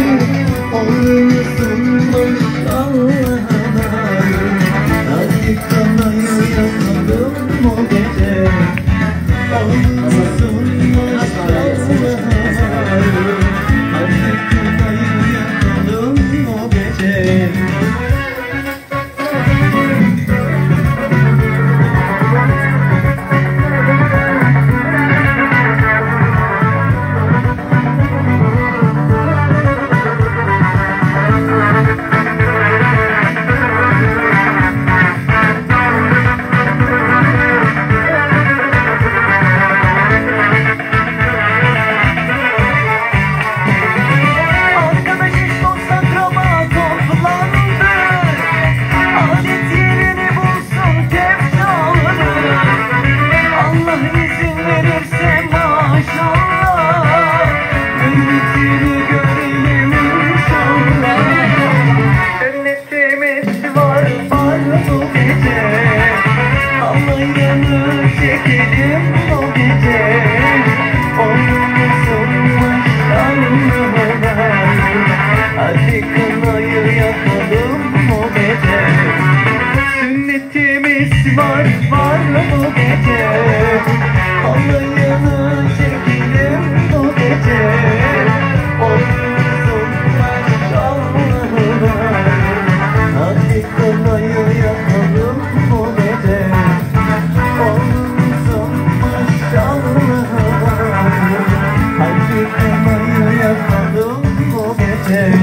olur musun Allah'ına? Hadi kanayı yakalım o gece. Olur musun Allah'ına? Hadi kanayı yakalım o gece. Hadi kınayı yakalım o gece. Sünnetimiz var bu gece. Alayını çekelim o gece. Olsun maşallahına. Hadi kınayı yakalım o gece. Olsun maşallahına. Hadi kınayı yakalım o gece.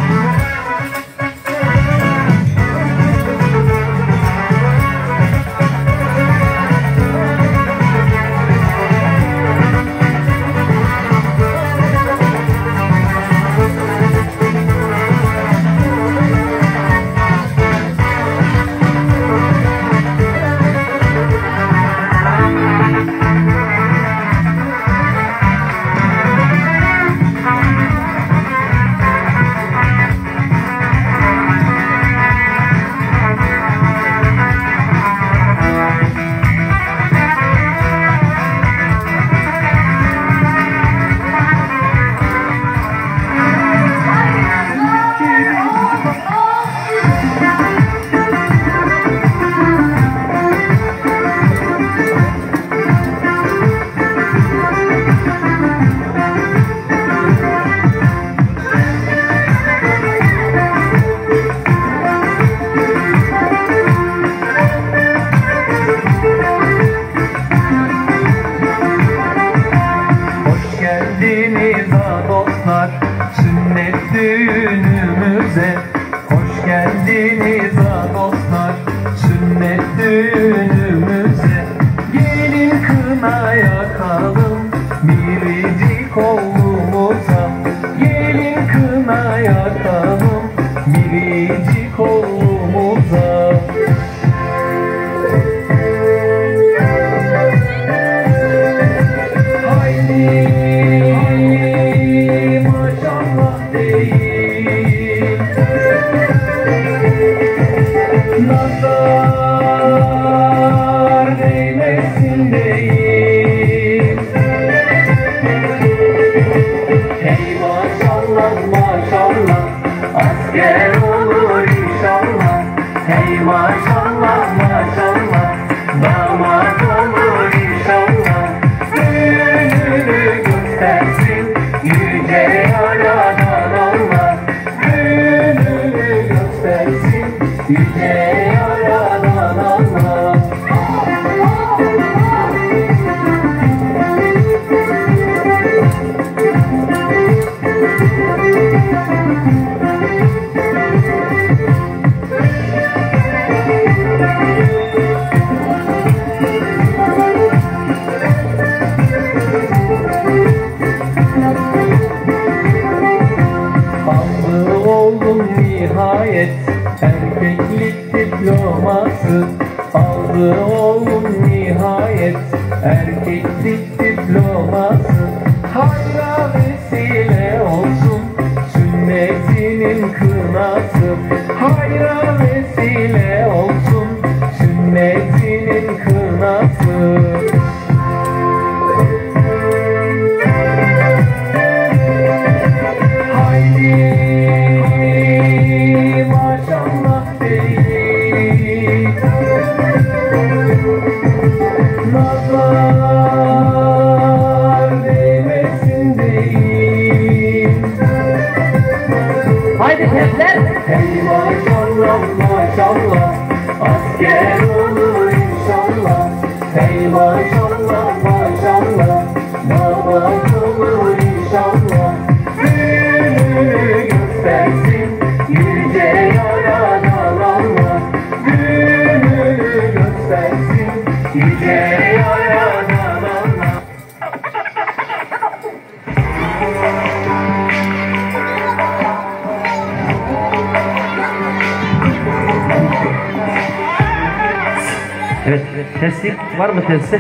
Sünnet düğünümüze hoş geldiniz ha dostlar. Sünnet düğünümüze gelin kına yakalım biricik oğlumuza. Gelin kına yakalım biricik oğlumuza. Haydi nazar değmesin değil. Hey maşallah maşallah asker olur inşallah. Hey maşallah maşallah damat olur inşallah. Düğününü göstersin yüce yaradan Allah. Düğününü göstersin yüce yaradan Allah. Aldı oğlum nihayet erkeklik diploması. Aldı oğlum nihayet erkeklik diploması. Hayra vesile olsun sünnetinin kınası. Hayra vesile olsun sünnetinin kınası. Haydi Haydi tepler. Hey maşallah maşallah, asker olur inşallah. Hey maşallah maşallah, damat olur inşallah. Gününü göstersin yüce yaradan Allah. Gününü göstersin yüce yaradan Allah. Evet, testi var mı testi?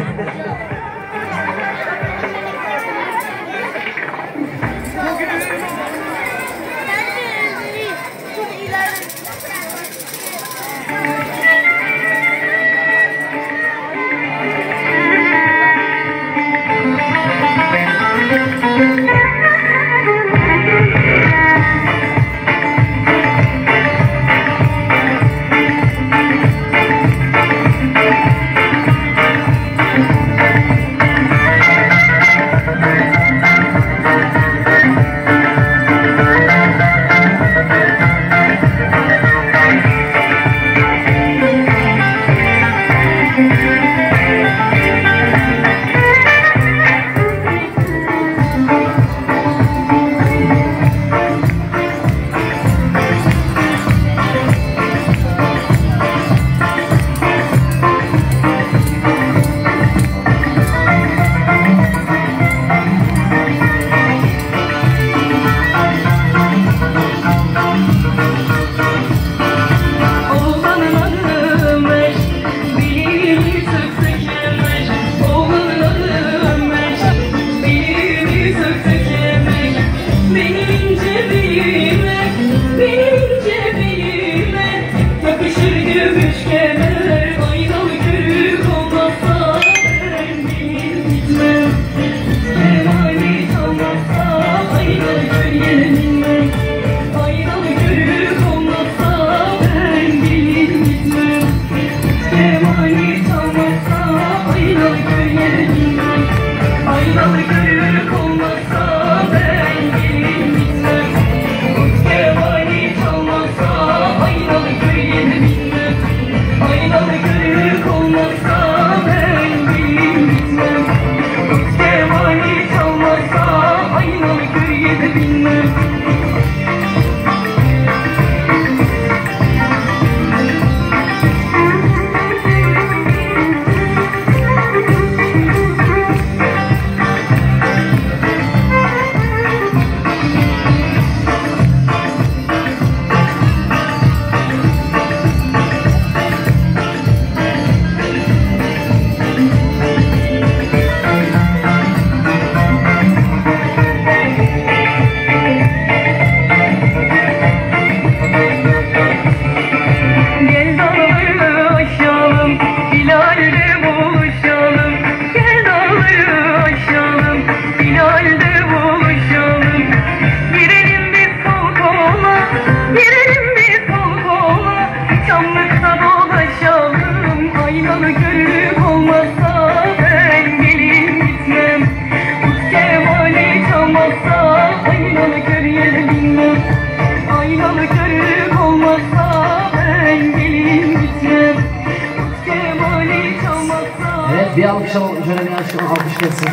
Bir alkış alalım, şöyle bir alkış gelsin.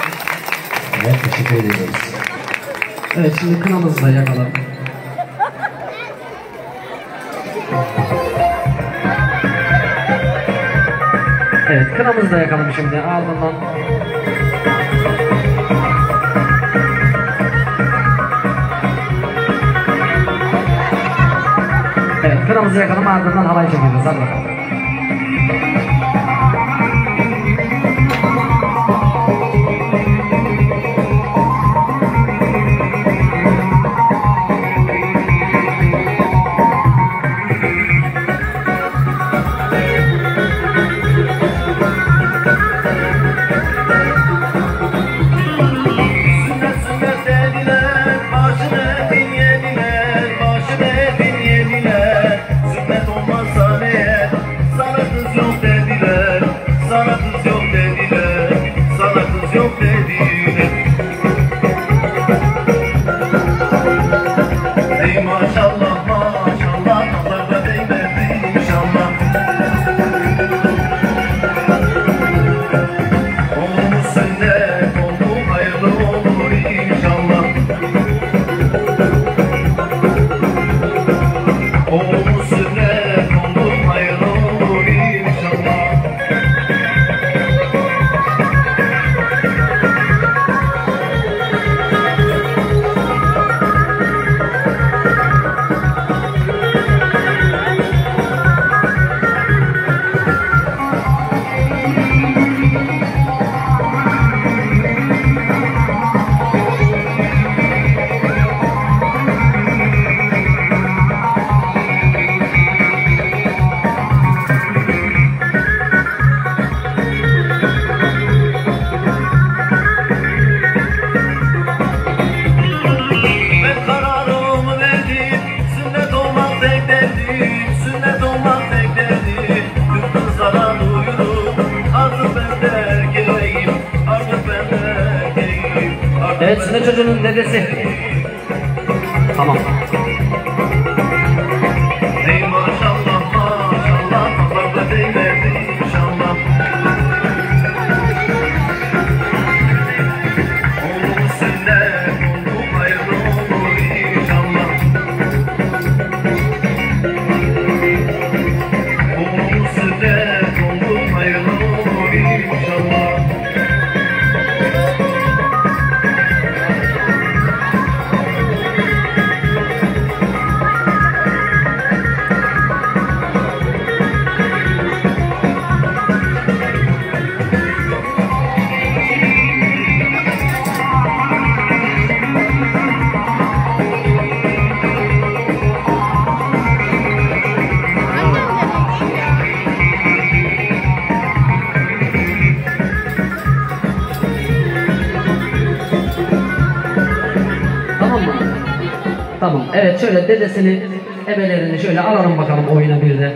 Evet, teşekkür ediyoruz. Evet, şimdi kınamızı da yakalım. Evet, kınamızı da yakalım şimdi, ardından. Evet, kınamızı yakalım, ardından halay çekiyoruz. Hadi bakalım. Ey maşallah. Acun'un dedesi. Tamam. Ey maşallah maşallah baba değmedin inşallah. Oğlum senden oğlum hayırlı olur inşallah. Oğlum senden oğlum hayırlı olur inşallah. Tamam. Evet, şöyle dedesini, ebelerini şöyle alalım bakalım oyuna bir de.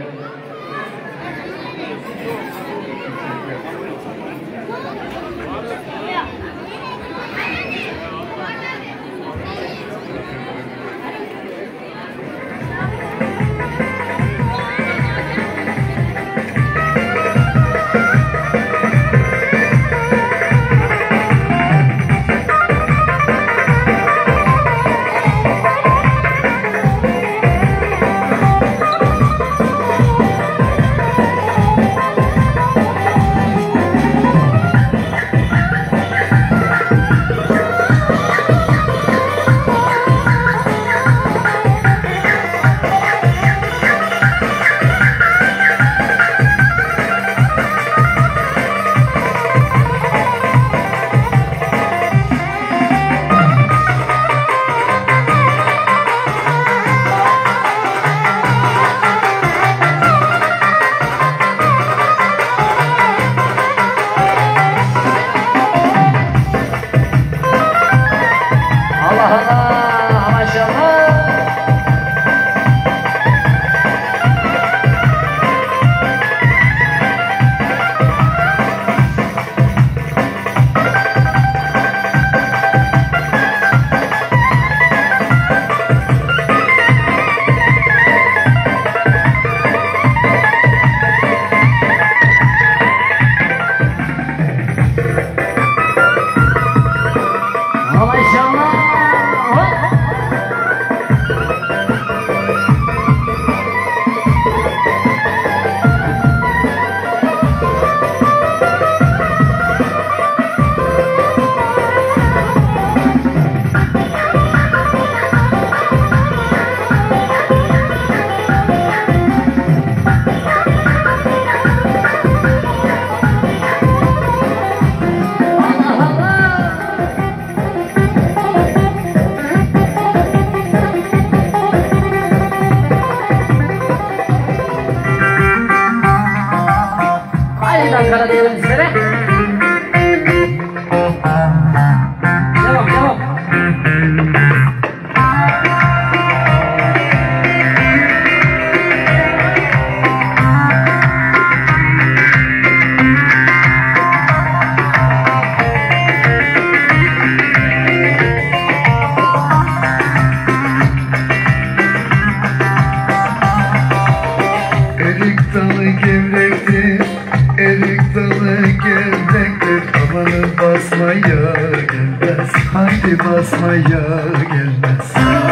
Ankara diyelim sizlere. Devam, devam. Erik dalı gevrektir, erik dalı gevrektir. Amanın basmaya gelmez, haydi basmaya gelmez.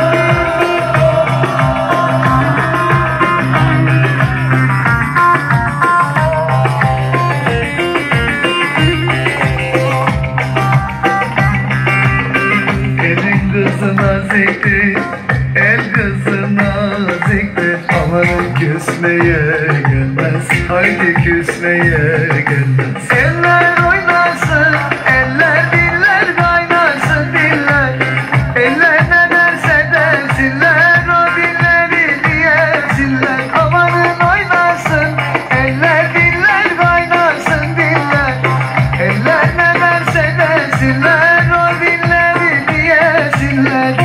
Elin kızı naziktir, el kızı naziktir. Amanın küsmeye gelmez, haydi küsmeye gelmez. Eller oynasın, eller diller kaynasın diller. Eller ne derse desinler, o dilleri diyesinler. Amanın oynasın, eller diller kaynasın diller. Eller ne derse desinler, o dilleri diyesinler.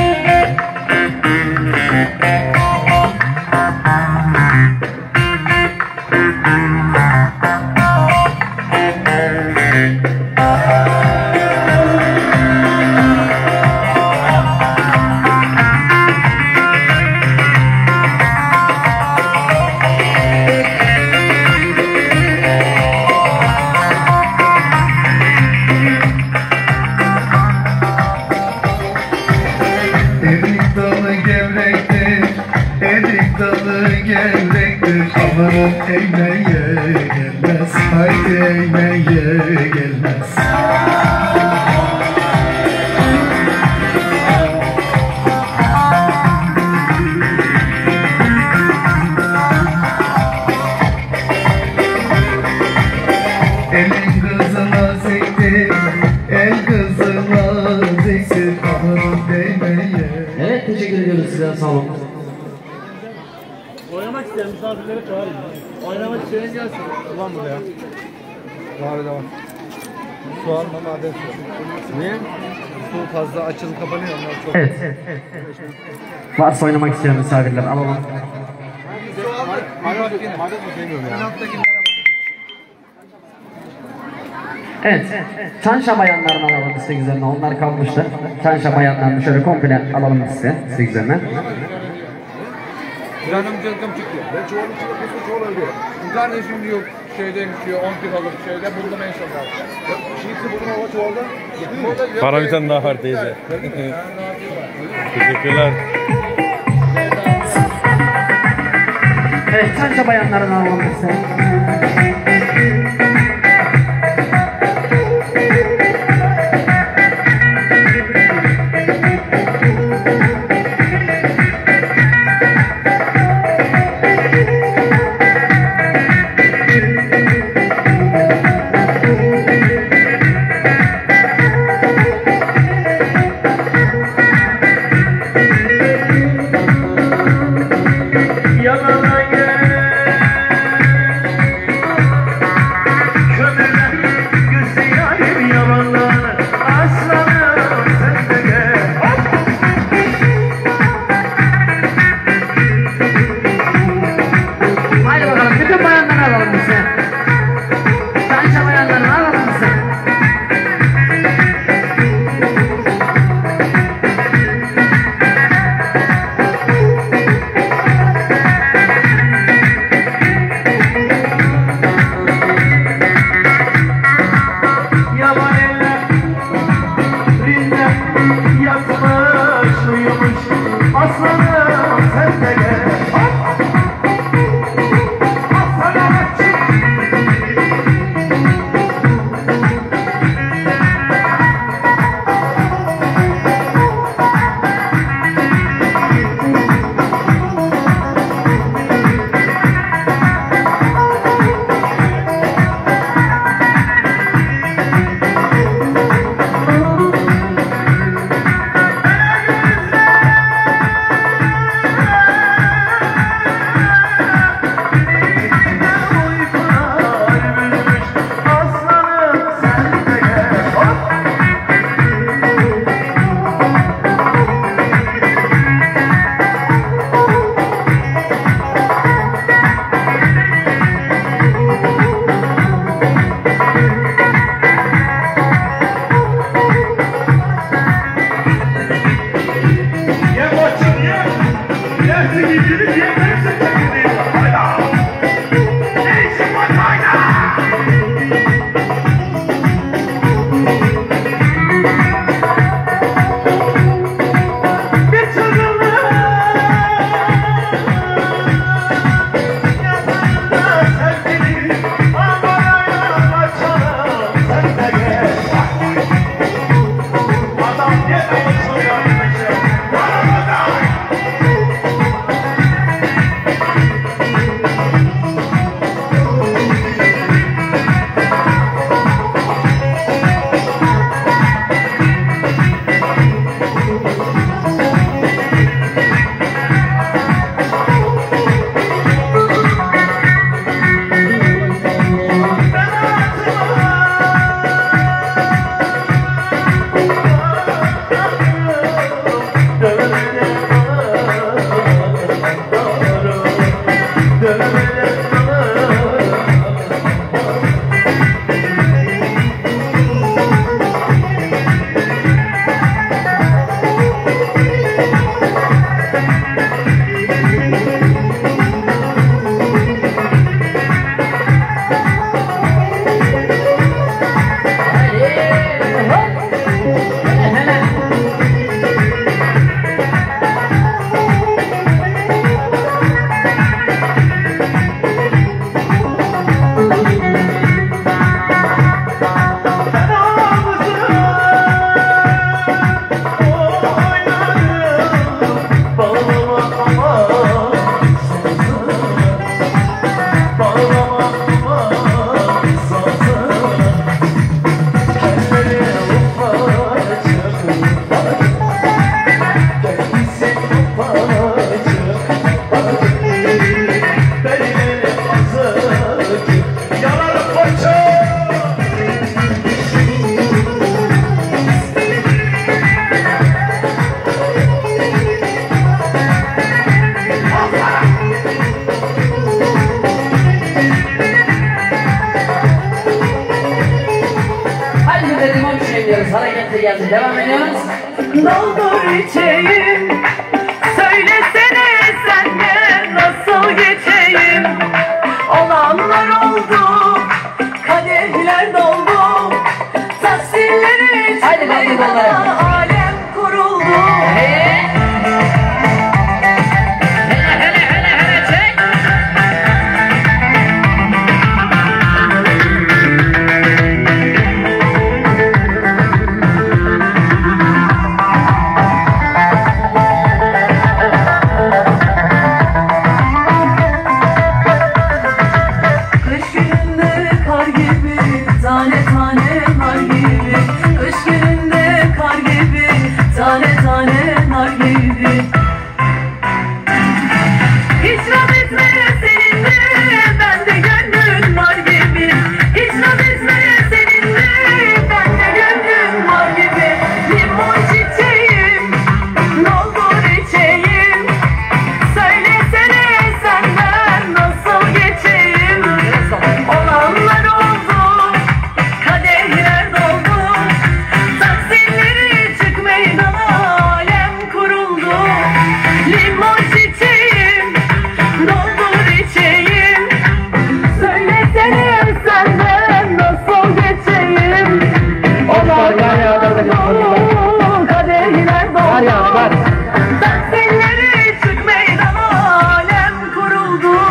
gevrektir. Amanın eğmeye gelmez, haydi eğmeye gelmez. Elin kızına ziktir, el kızına ziktir, amanın değmeye. Evet, teşekkür ediyoruz size, sağ olun. Oynamak isteyen misafirleri çağırın. Oynamak isteyen gelsin. Ulan buraya. Var da var. Soğan mı maden suyu? Niye? Su fazla açılıp kapanıyor. Onlar çok. Evet. Varsa oynamak isteyen misafirler alalım. Maden su sevmiyorum ya. Evet, Çanşa bayanlarını alalım size güzeline, onlar kalmıştı. Çanşa bayanlarını şöyle komple alalım size güzeline. Canım cılgım çıktı. Ben çuvalın içinde kusu çuval öldü. Bir tane şimdi yok şeydeymiş diyor 10 kiloluk şeyde buldum en sonunda. Şiisi buldum hava çuvalda. Para bir tane daha var teyze. Teşekkürler. Evet, Çanşa bayanlarını alalım size. Hareketli geldi. Devam ediyoruz. Doldur içeyim, söylesene senden nasıl geçeyim. Olanlar oldu, kadehler doldu, taksirleri çıkmayla alem kuruldu. Tane tane nar gibi, kış gününde kar gibi, tane tane nar gibi. İcra etmeye seninle, bende gönlün var gibi. İcra etmeye seninle, bende gönlün var gibi. Limon çiçeğim, doldur içeyim. Söylesene senden nasıl geçeyim. Olanlar oldu, kadehler doldu, taksirleri çık meydana, alem kuruldu. Limon çiçeğim, doldur içeyim. Söylesene senden nasıl geçeyim. Olanlar oldu, kadehler doldu, taksirleri çık meydana, alem kuruldu.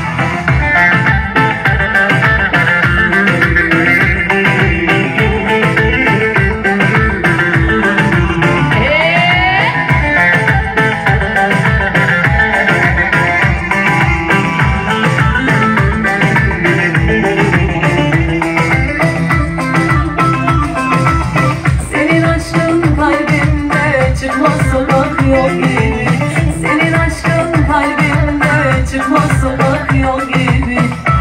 Senin aşkın kalbimde çıkmaz sokak yol gibi. Senin aşkın kalbimde çıkmaz sokak yol gibi.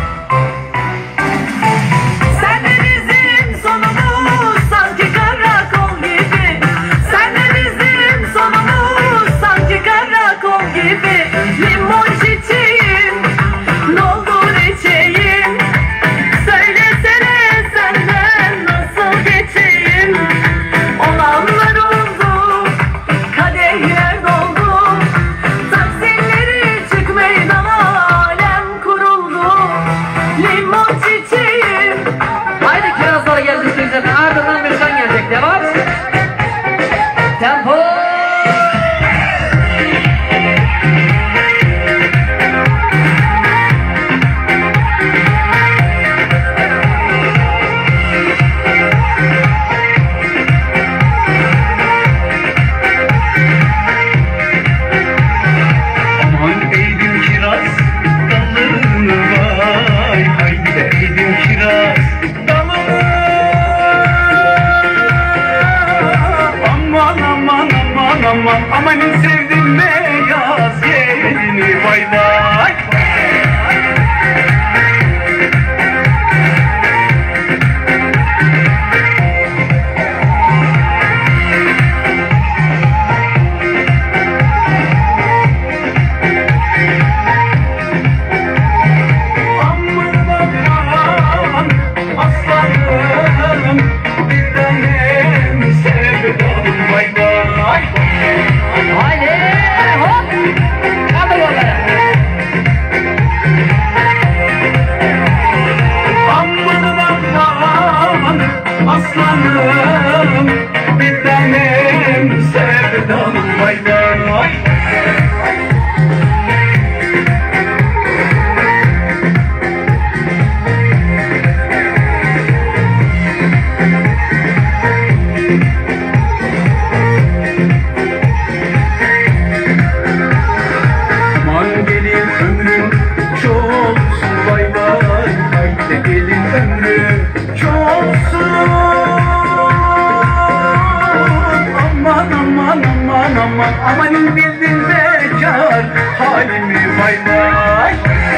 Sen de bizim sonumuz sanki karakol gibi. Sen de bizim sonumuz sanki karakol gibi. Limon çiçeğim, doldur içeyim. Söylesene senden nasıl geçeyim. Olanlar oldu, kadehler doldu, taksirleri çık meydana, alem kuruldu. Limon çiçeğim. Haydi kirazlara geldik üzerine. Ardından bir şan gelecek. Devam. Tempo. Aman eğdim kiraz dalını vay, haydi de eğdim kiraz dalını. Aman aman aman aman, amanın sevdim beyaz gelini vay vay. Aman aman aslanım, bir tanem sevdam vay vay. Haydi. Hop. Kaldır onları. halimi vay vay.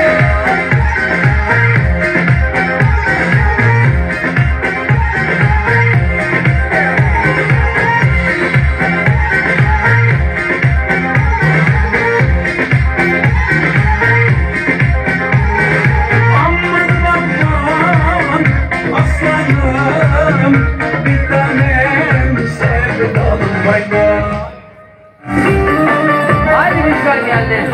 Haydi Rüzgar geldi.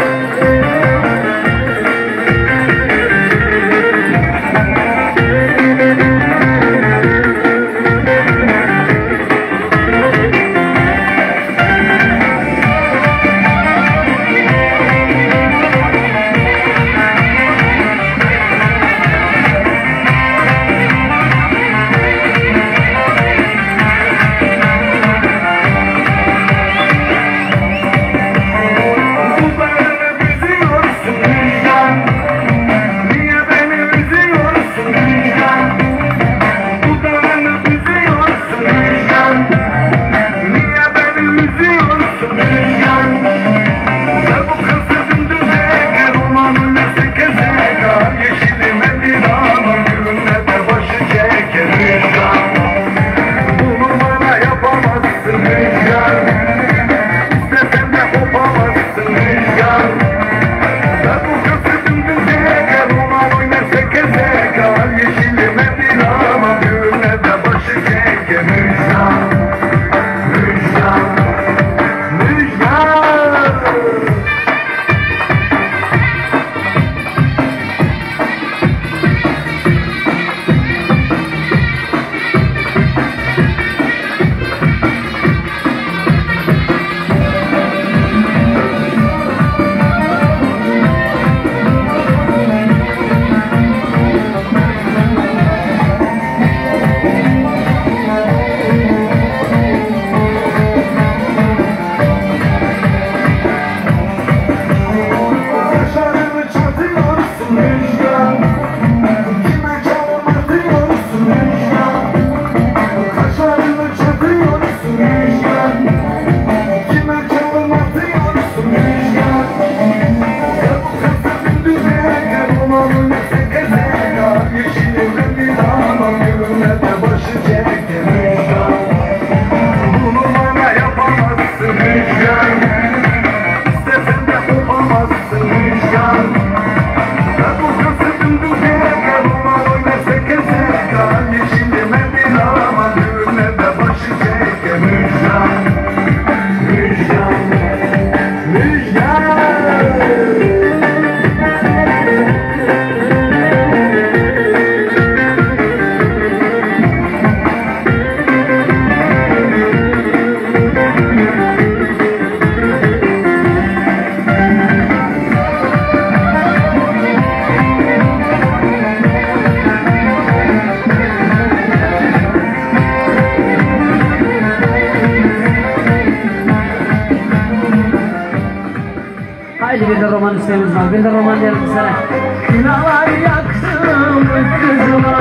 Haydi bir de roman isteğimiz var. Bir de roman diyelim sana. Kınalar yaktım kızıma,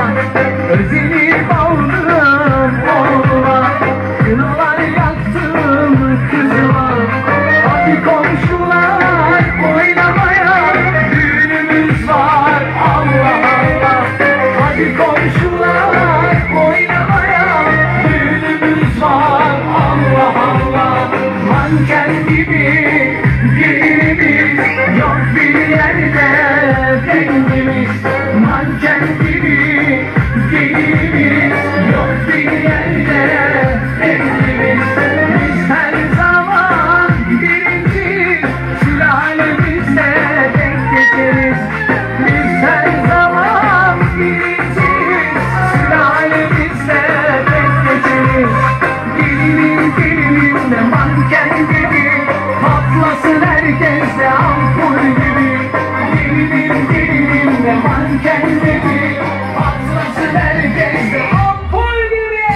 özünü aldım oğluma. Kınalar yaktım kızıma, hadi komşular oynamaya, düğünümüz var Allah Allah. Hadi komşular oynamaya, düğünümüz var Allah Allah. Manken gibi yok bir yerde dengimiz, manken gibi gelimiz, yok bir yerde dengimiz. Biz her zaman birinci sülalemizle denk geçeriz. Biz her zaman birinci sülalemizle denk geçeriz. Gelinin de manken gibi patlasın herkes de ampul gibi. Gelinin de manken gibi patlasın herkes de ampul gibi.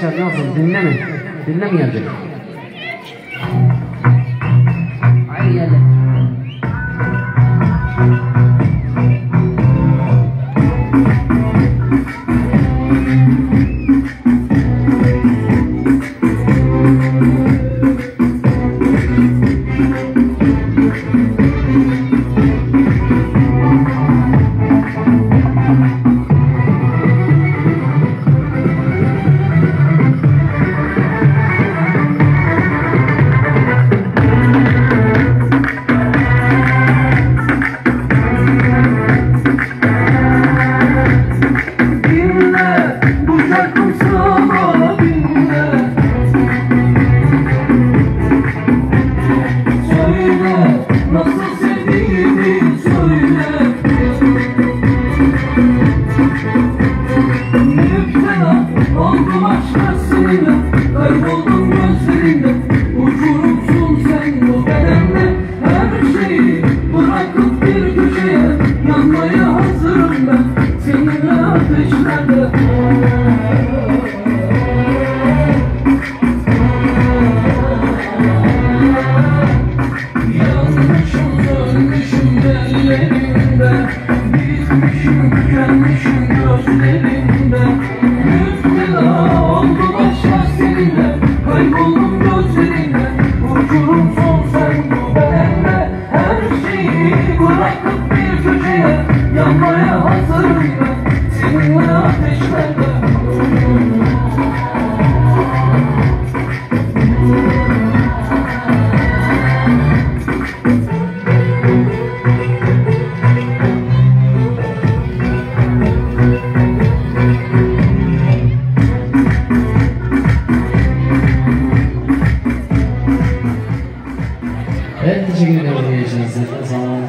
gençler ne olsun dinle mi? Dinle mi gelecek? Haydi geldi. Evet, teşekkür ederim gençler. Sağ olun.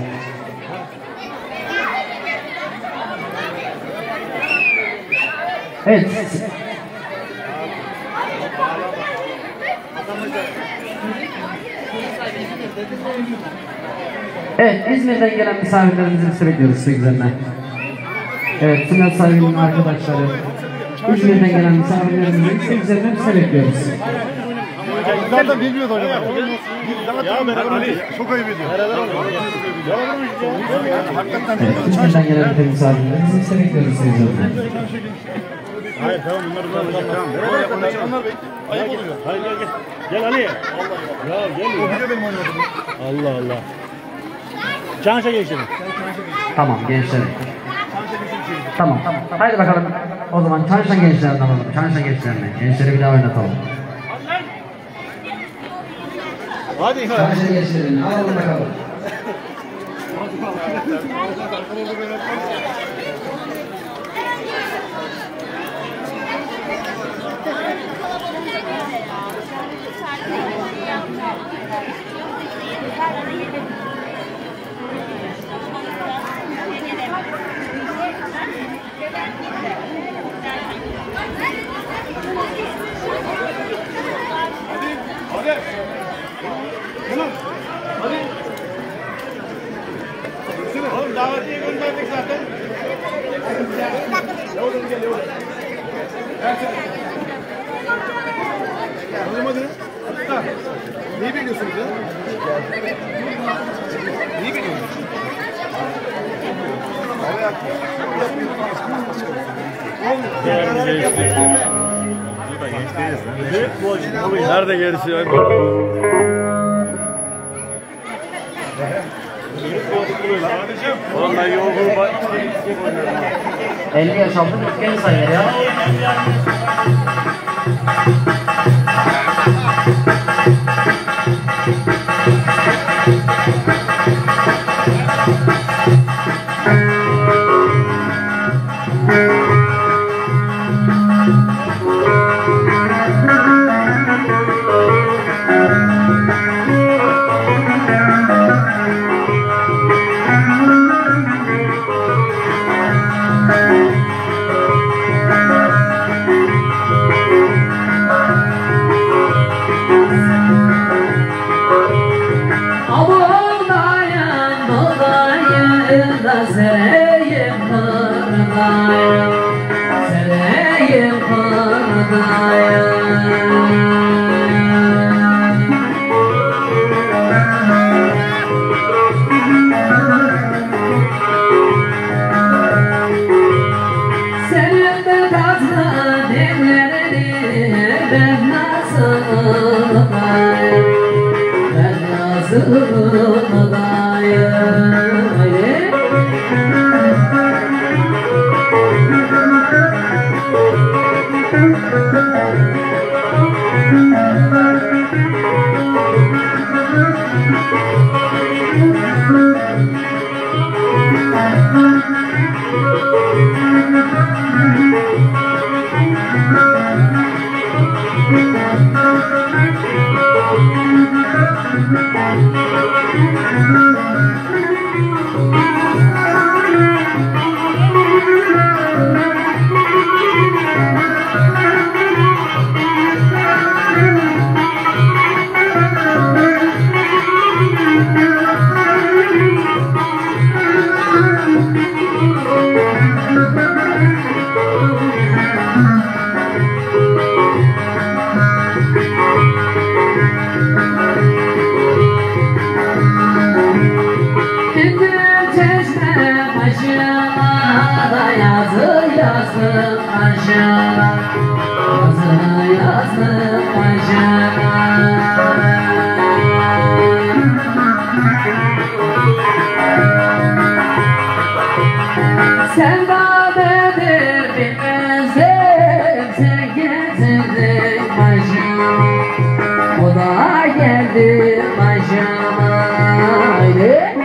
Evet. Evet, İzmir'den gelen misafirlerimizi biz bekliyoruz su üzerine. Evet, sünnet sahibinin arkadaşları. İzmir'den gelen misafirlerimizi su üzerine biz bekliyoruz. Zaten bilmiyordu hocam. Ya ben Ali çok ayıp ediyor. Evet, İzmir'den gelen bütün misafirlerimizi biz bekliyoruz su üzerine. Hayır tamam bunlar alacak tamam. Onlar ayıp oluyor. Hayır gel. Gel Ali. Allah ya gel. O video benim oynadım. Allah Allah. Çanşa geçelim. Tamam gençler. Tamam. Haydi bakalım. O zaman Çanşa gençlerden alalım. Çanşa gençlerine. Gençleri bir daha oynatalım. Hadi. Çanşa gençlerini alalım bakalım. Hadi. Tamam. Hadi. Oğlum davetiye gönderdik zaten. Yavrum gel yavrum. Hadi hadi. Hatta. Neyi bekliyorsunuz ya? Neyi bekliyorsunuz? Nerede gerisi? Oğlum ben yolculuğu bak. 50 yaş altı genç sayılır ya. yüreğim kırdaya. Senin de tatlı dillerini ben nasıl dayım, ben nasıl dayım. Sevdadedir bilmezdim, sen getirdin başıma, o da geldi başıma. Haydi.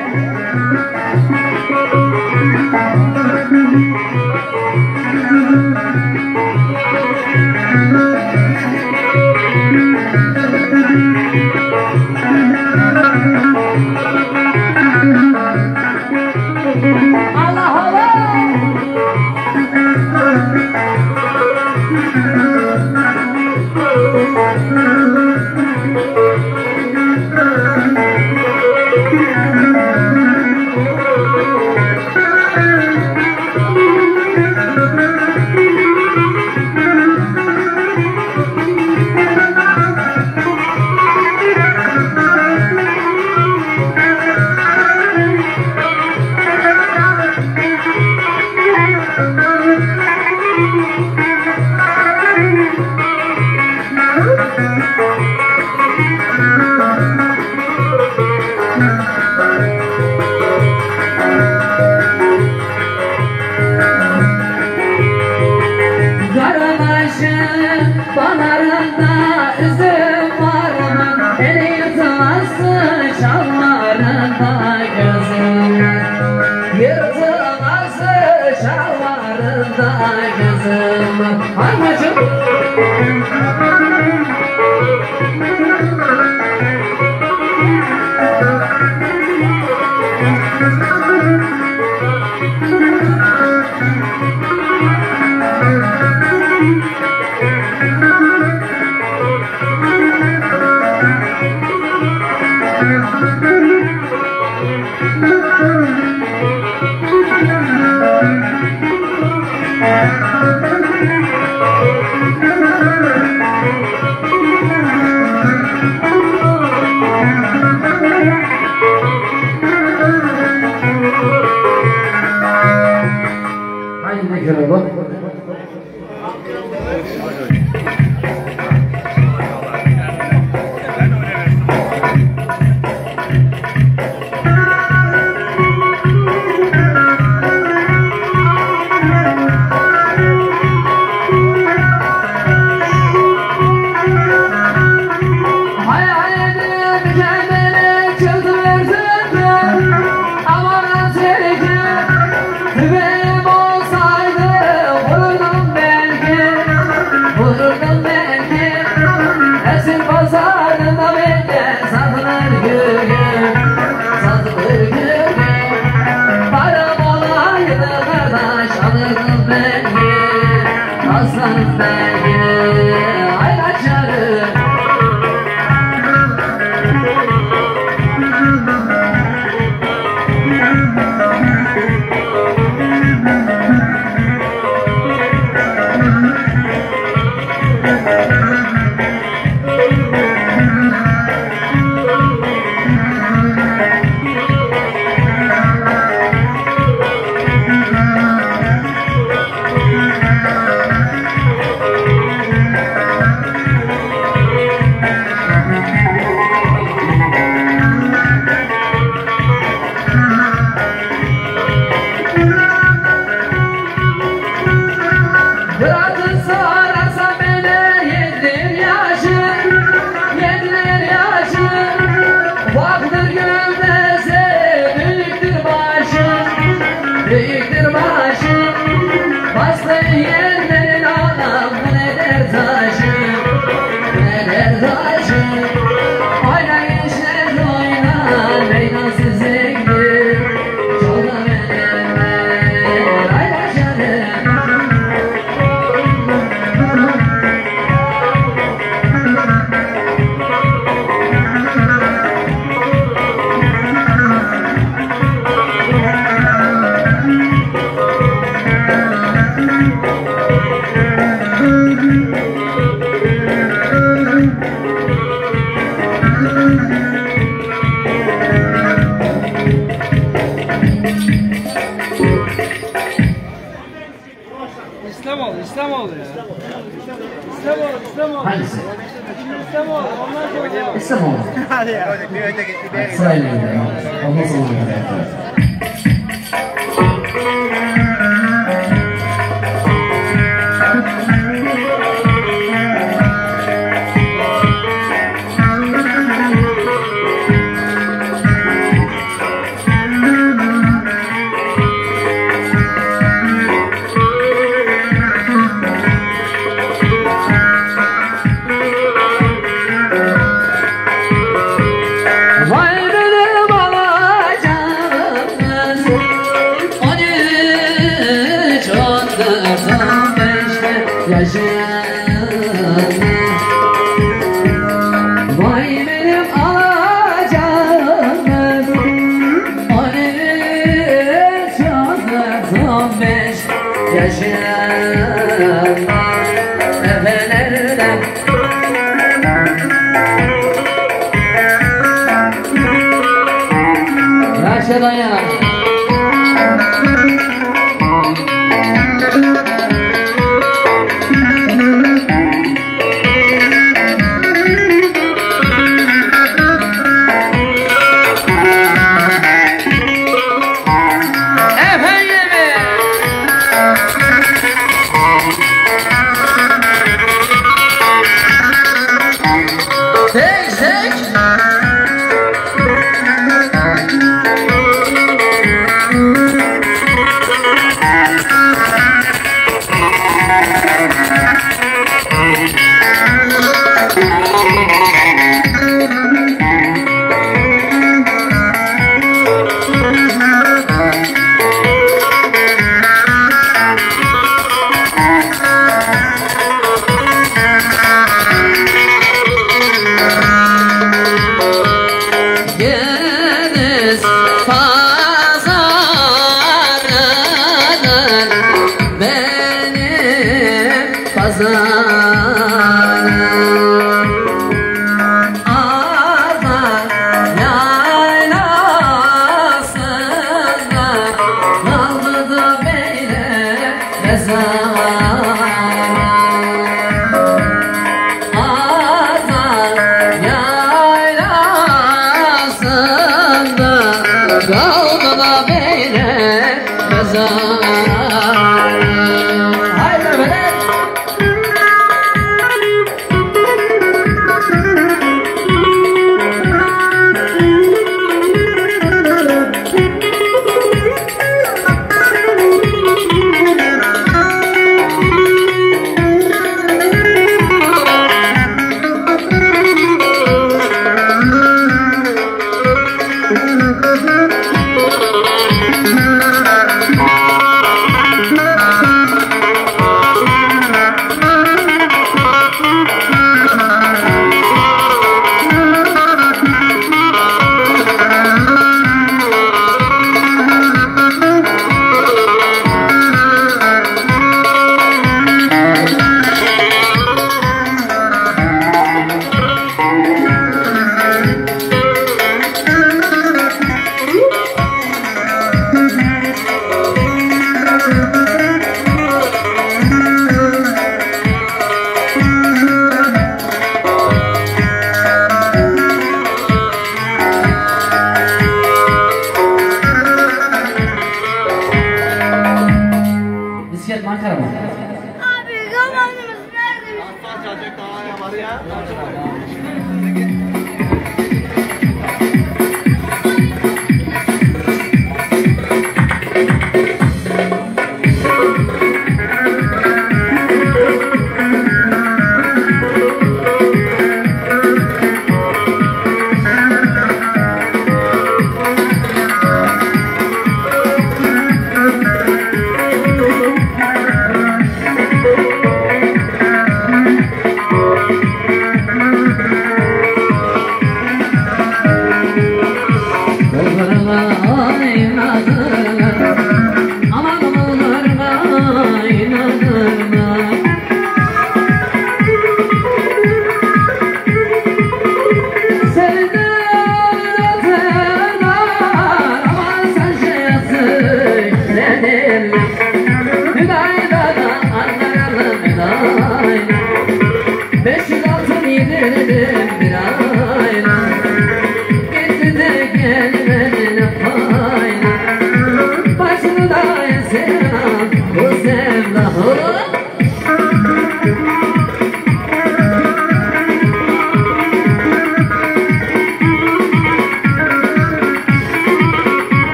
Allah Allah. Pınarında üzüm var mı? Eli yırtılası şalvarında gözüm. Yırtılası şalvarında gözüm. Anacığım. Haydi görelim. Benim olsaydı vururdum belki. İslamoğlu ya. İslamoğlu. Hangisi? İslamoğlu. Ondan sonra devam. İslamoğlu. Hadi ya. Sırayla gidelim. Ondan sonra gidelim. Vay benim alacağım 13 15 yaşında efelerden Yaşadan yana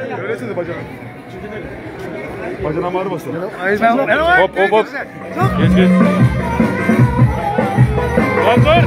Öylesiniz bacana. Bacana ağrı basın. Hop hop hop. Geç geç. Dur.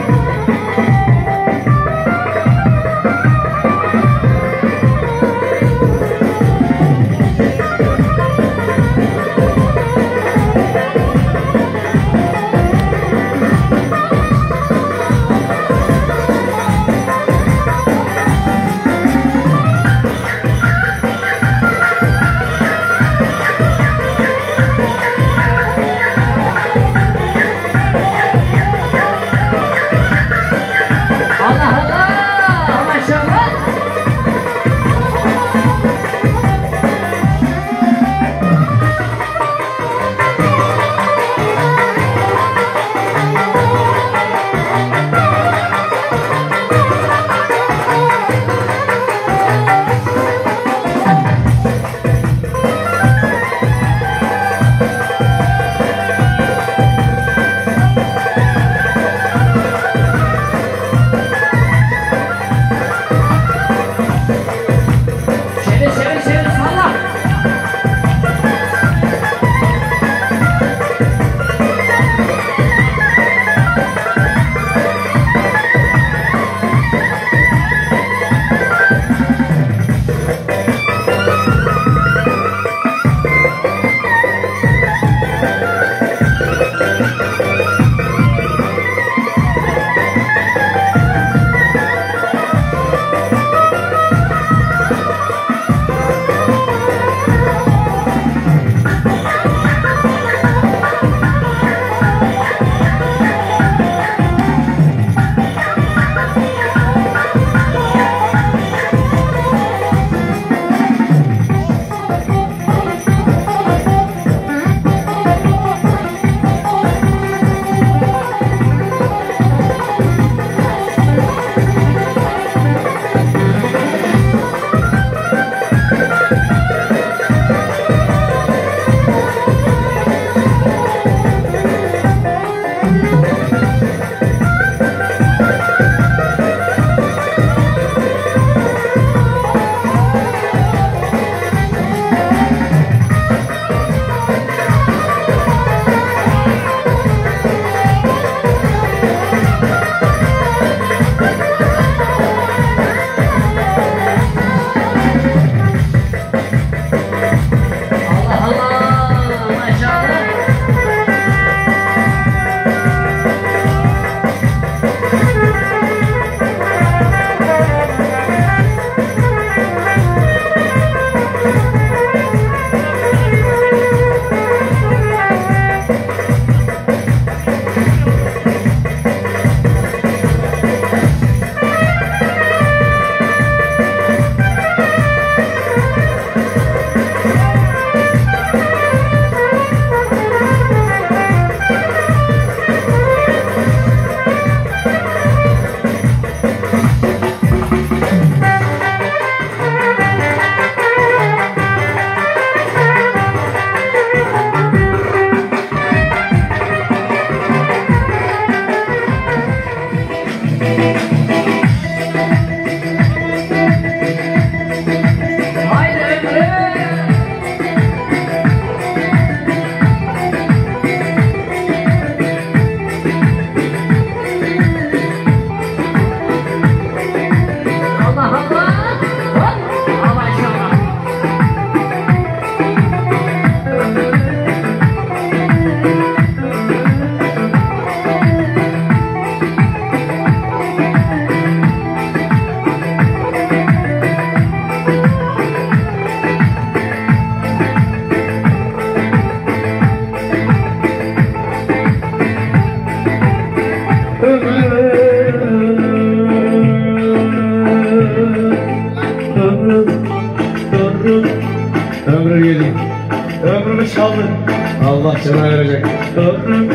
Ömrümü çaldın, Allah sana verecek. Ömrüm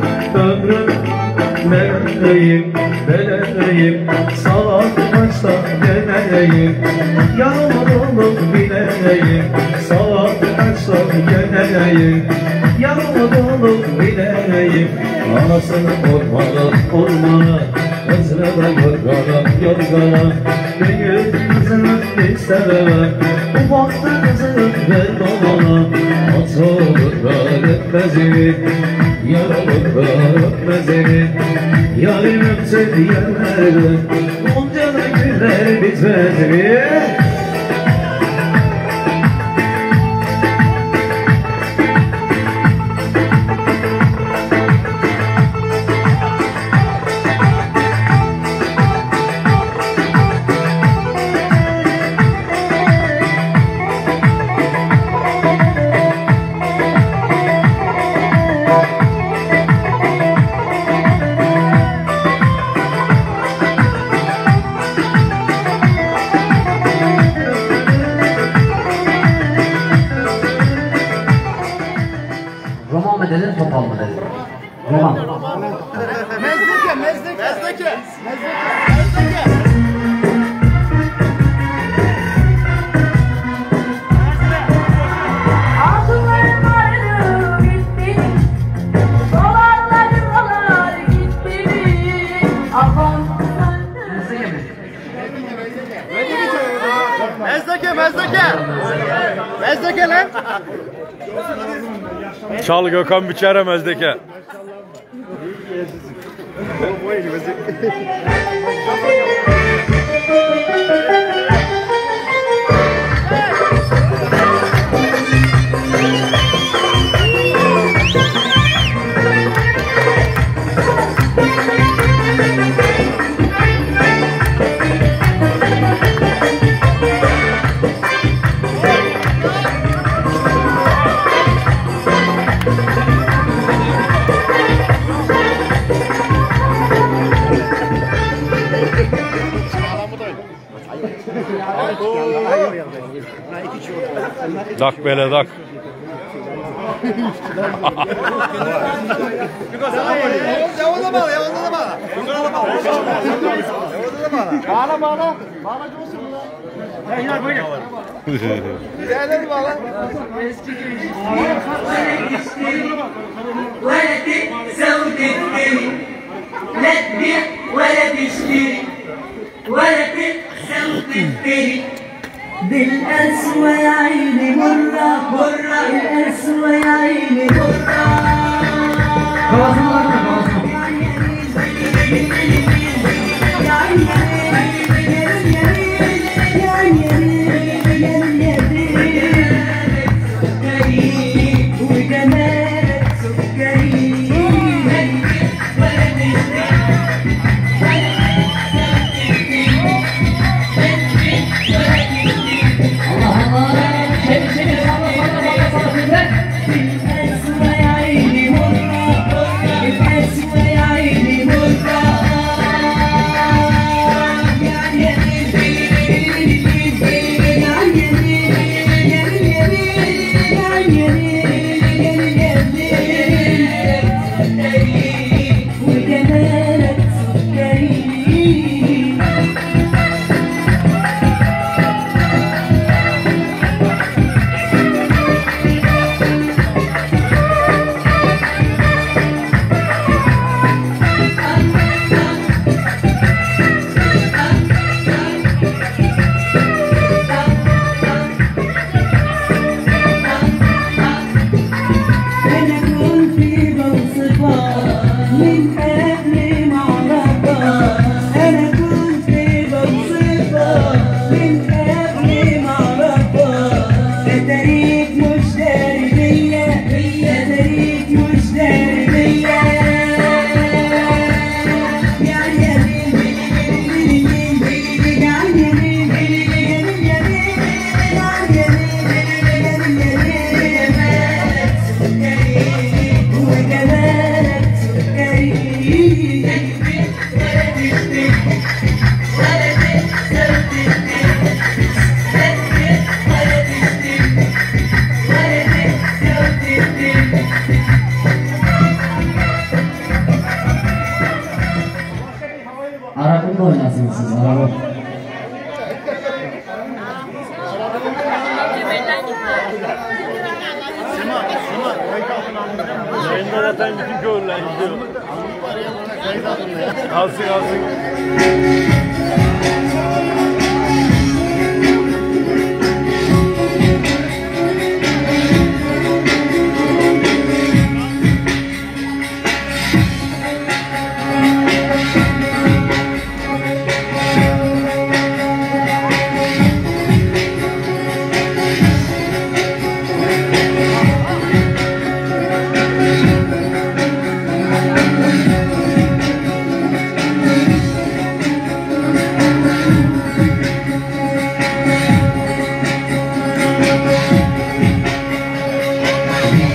Meleğim, meleğim, savaşta deneyim. Yağmurluk bileyim, savaşta deneyim. Yağmurluk bileyim, anasını ormana, özleme yorgana, yorgana. Büyük kızını istemem, yerlerde Onca da güller bitmez mi? Roman mı dedin, topal mı dedin? Roman. Mezdeke. Altınlarım vardı gitti, dolarlar gitti, afon söndü. Mezdeke lan. Çal Gökhan Biçer'e Mezdeke. Dak bele dak. Yavada bağla. Bağla. Bağla coşsun lan. Gidelim bağla. ولد زود الدنيا لا تبيع ولا تشتري ولا تزود الدنيا بالقسوة يا عيني مرة القسوة يا عيني مرة Arabında oynarsınız siz, araba. Yayında zaten bütün köylüler gidiyor. Alsın.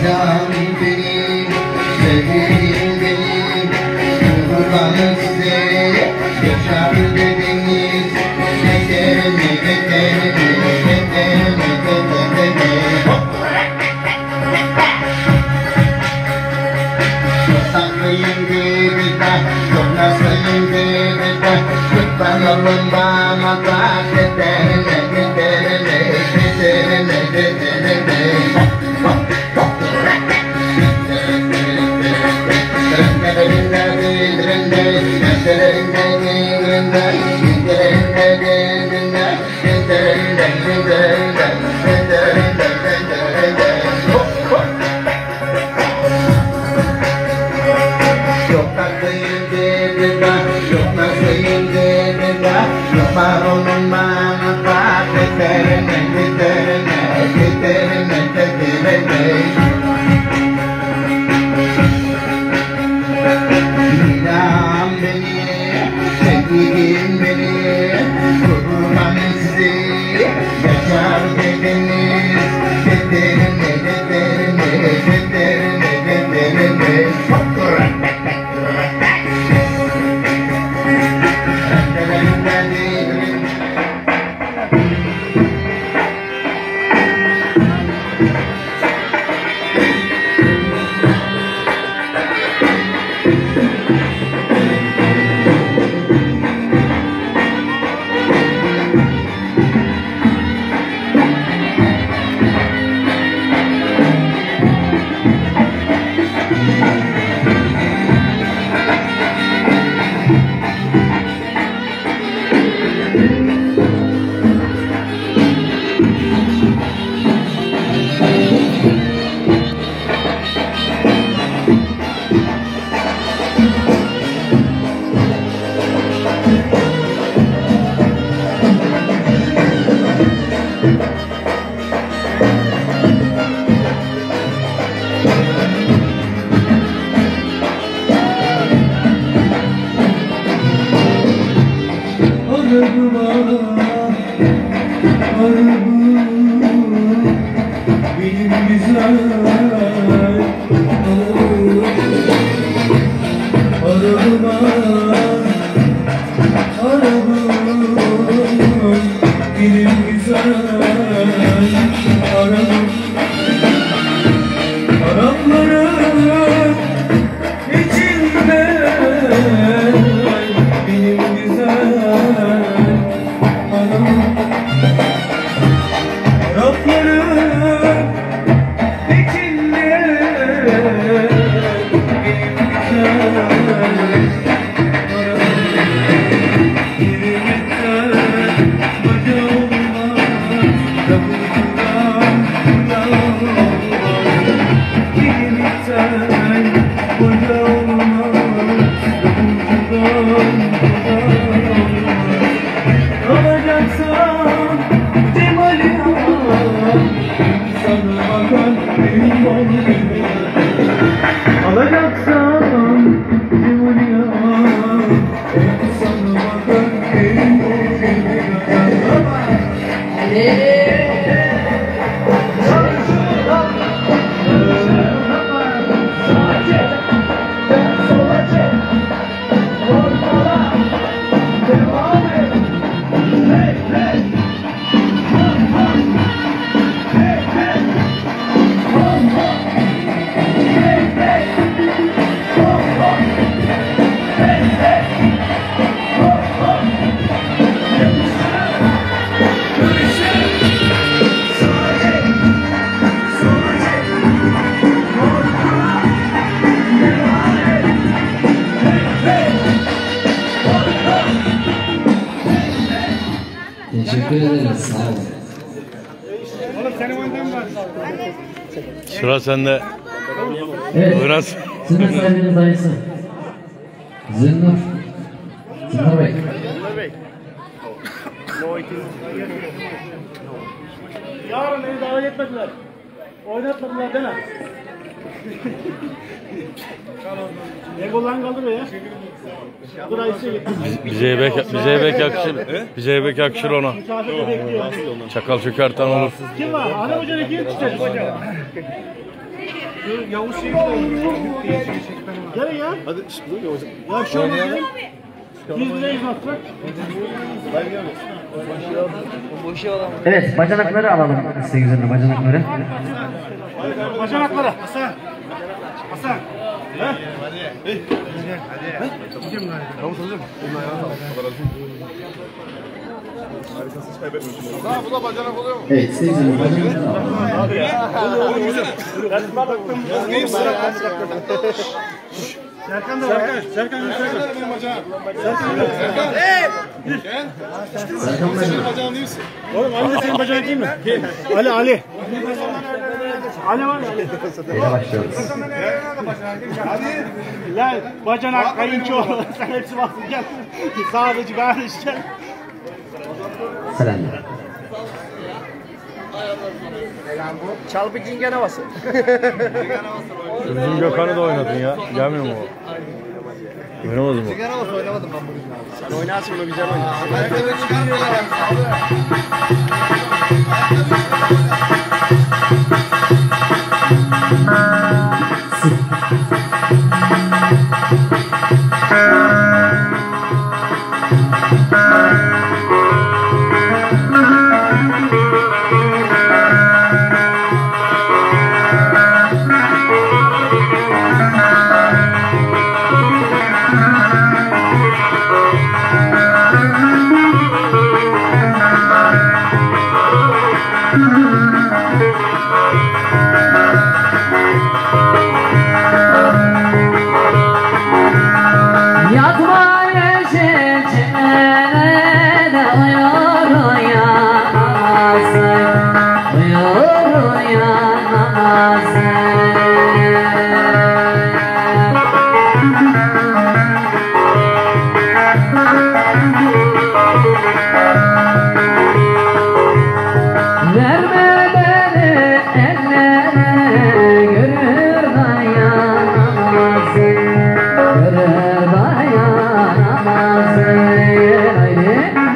Sevdam benim, sevdiğim benim, kurbanı size yaşar dediniz. Ne derim, ne derim, ne derim, ne derim. Çok tatlıyım birden, çok nazlıyım birden. Lütfen alın bana da ne derim, ne derim, ne derim, ne derim. Yok tatlıyım dediler, yok nazlıyım dediler. Yok var onun bana bak, yeterine, yeterine, yeterine, yeterine. İlham beni, sevdiğim beni, kurban sizi yaşar dediniz. Yeterine, yeterine, yeterine, yeterine. Teşekkür ederiz. Sağ olun. Sıra sende. Evet. Biraz. Sizin sahibiniz dayısı. Zünnur. Zünnur Bey. Yarın beni davet etmediler. Oynatmadılar değil mi? Ne kullan kaldı be ya? Bize bek yakışır ona. Çakal çökerten olur. Kim var? Ana hoca ne kim? Yavuz şey oldu. Gelin ya. Hadi işte dur Yavuz. Ya şu an gelin. Biz neyiz attık? Evet, bacanakları alalım size üzerine bacanakları. Bacanakları. Hasan. Hasan. Yavuz hocam. Harikasın, hiç kaybetmiyorsun. Bu da bacanak oluyor mu? Evet, seyirciler bacanakları alalım. Oğlum güzel. Neyim sıra? Serkan da var. Serkan. Benim bacanağım. Serkan. Hey! Gel. Serkan Senin Bey. bacağın değil misin? Oğlum Ali de senin bacanak değil mi? Ali. Ali var ya Ali. Neyle başlıyoruz? Hadi. Ya bacanak, kayınço. Sen hepsi baksın gel. Sadece kardeş gel. Selamlar. Çal bir cingen havası. Bizim Gökhan'ı da oynadın ya. Gelmiyor mu o? Oynamadı mı? Cingen havası oynamadım ben bugün. Sen oynarsın onu güzel oynarsın. Ayakkabı çıkarmıyorlar. Yatma yeşilçilere de uyur uyanamazsın, uyur uyanamazsın. Verme beni ellere, görür dayanamazsın, görür dayanamazsın. Haydi.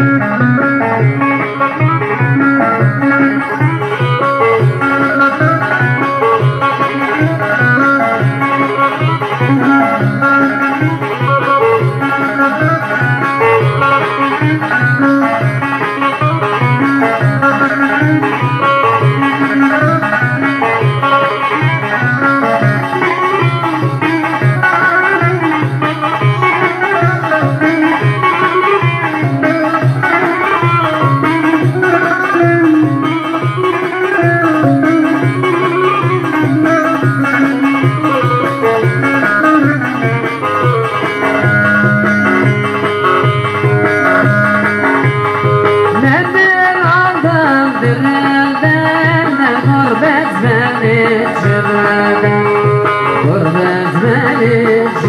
Nedir aldım dirilden, ne gurbet beni çürüden, gurbet beni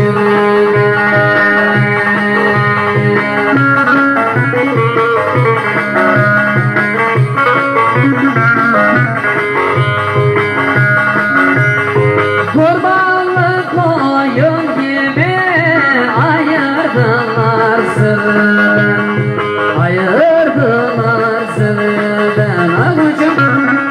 Kurbanlık koyun gibi ayırdılar sırrını, ayırdılar sırrını avucum.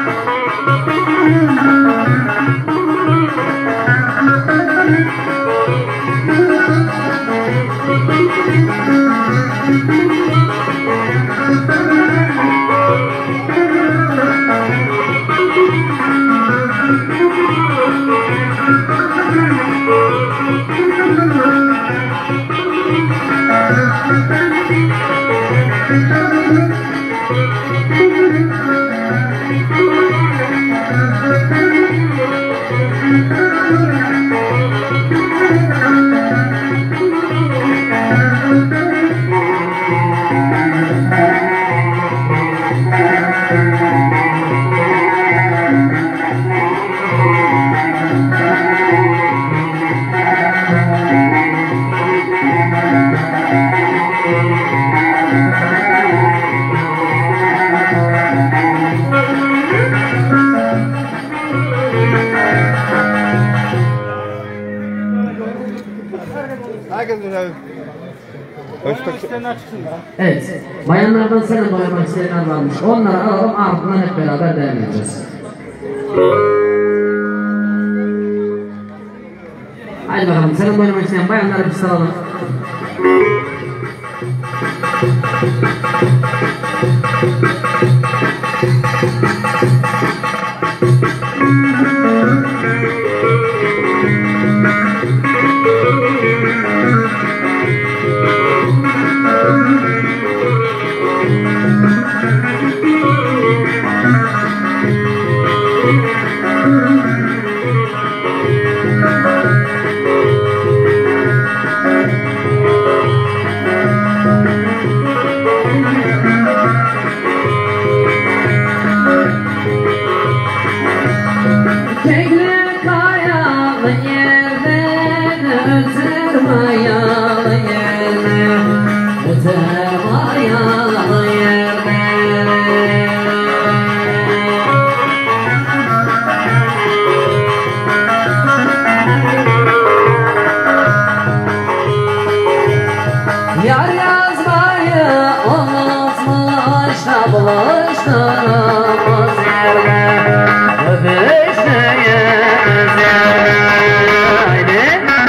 Herkes güzel. Evet, bayanlardan seninle oynamak isteyenler varmış. Onları alalım, ardından hep beraber devam edeceğiz. Hadi bakalım. Senin oynamak isteyen bayanları bir sıralım. Yar yazmayı unutmuş da buluştuğumuz yerde öpüştüğümüz yerde. Haydi.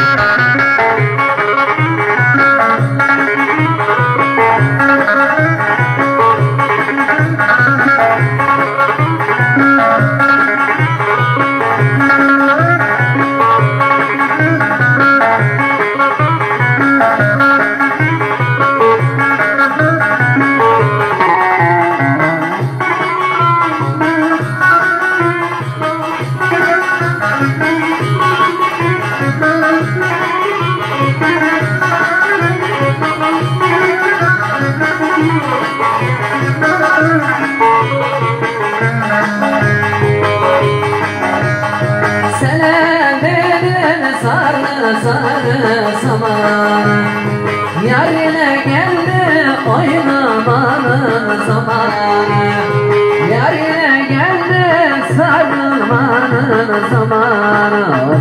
Senenin sarı sarı saman Yarine geldi oynamanın zamanı Yarine geldi sarılmanın zamanı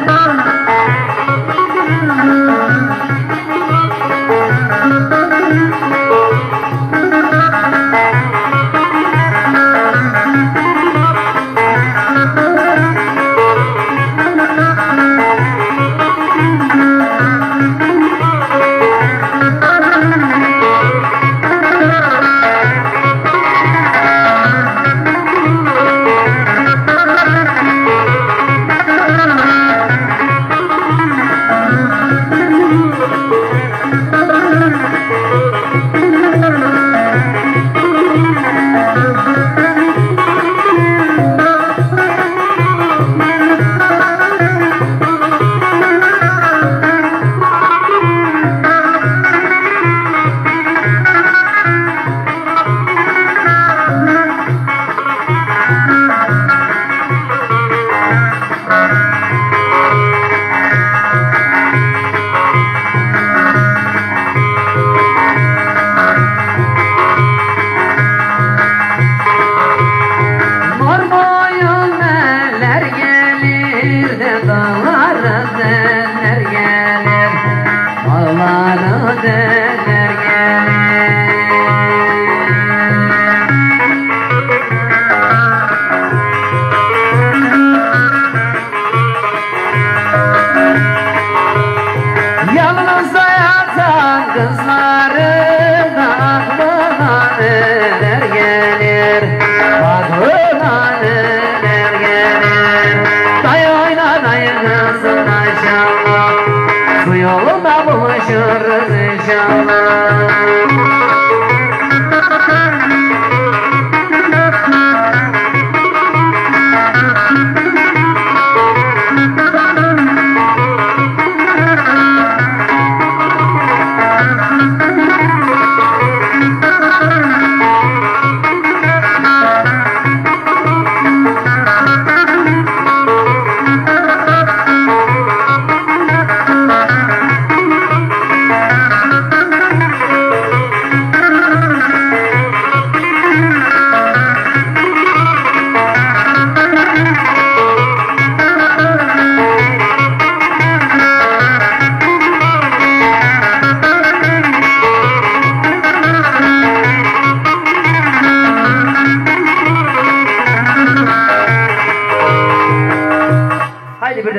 Yoluna buluşuruz inşallah.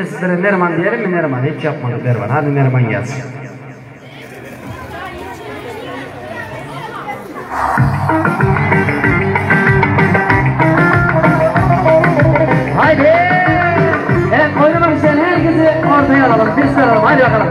de sizlere Neriman diyelim mi? Neriman hiç yapmadık Neriman. Hadi Neriman gelsin. Haydi. Evet, oynamak isteyen herkesi ortaya alalım. Biz de alalım. Haydi bakalım.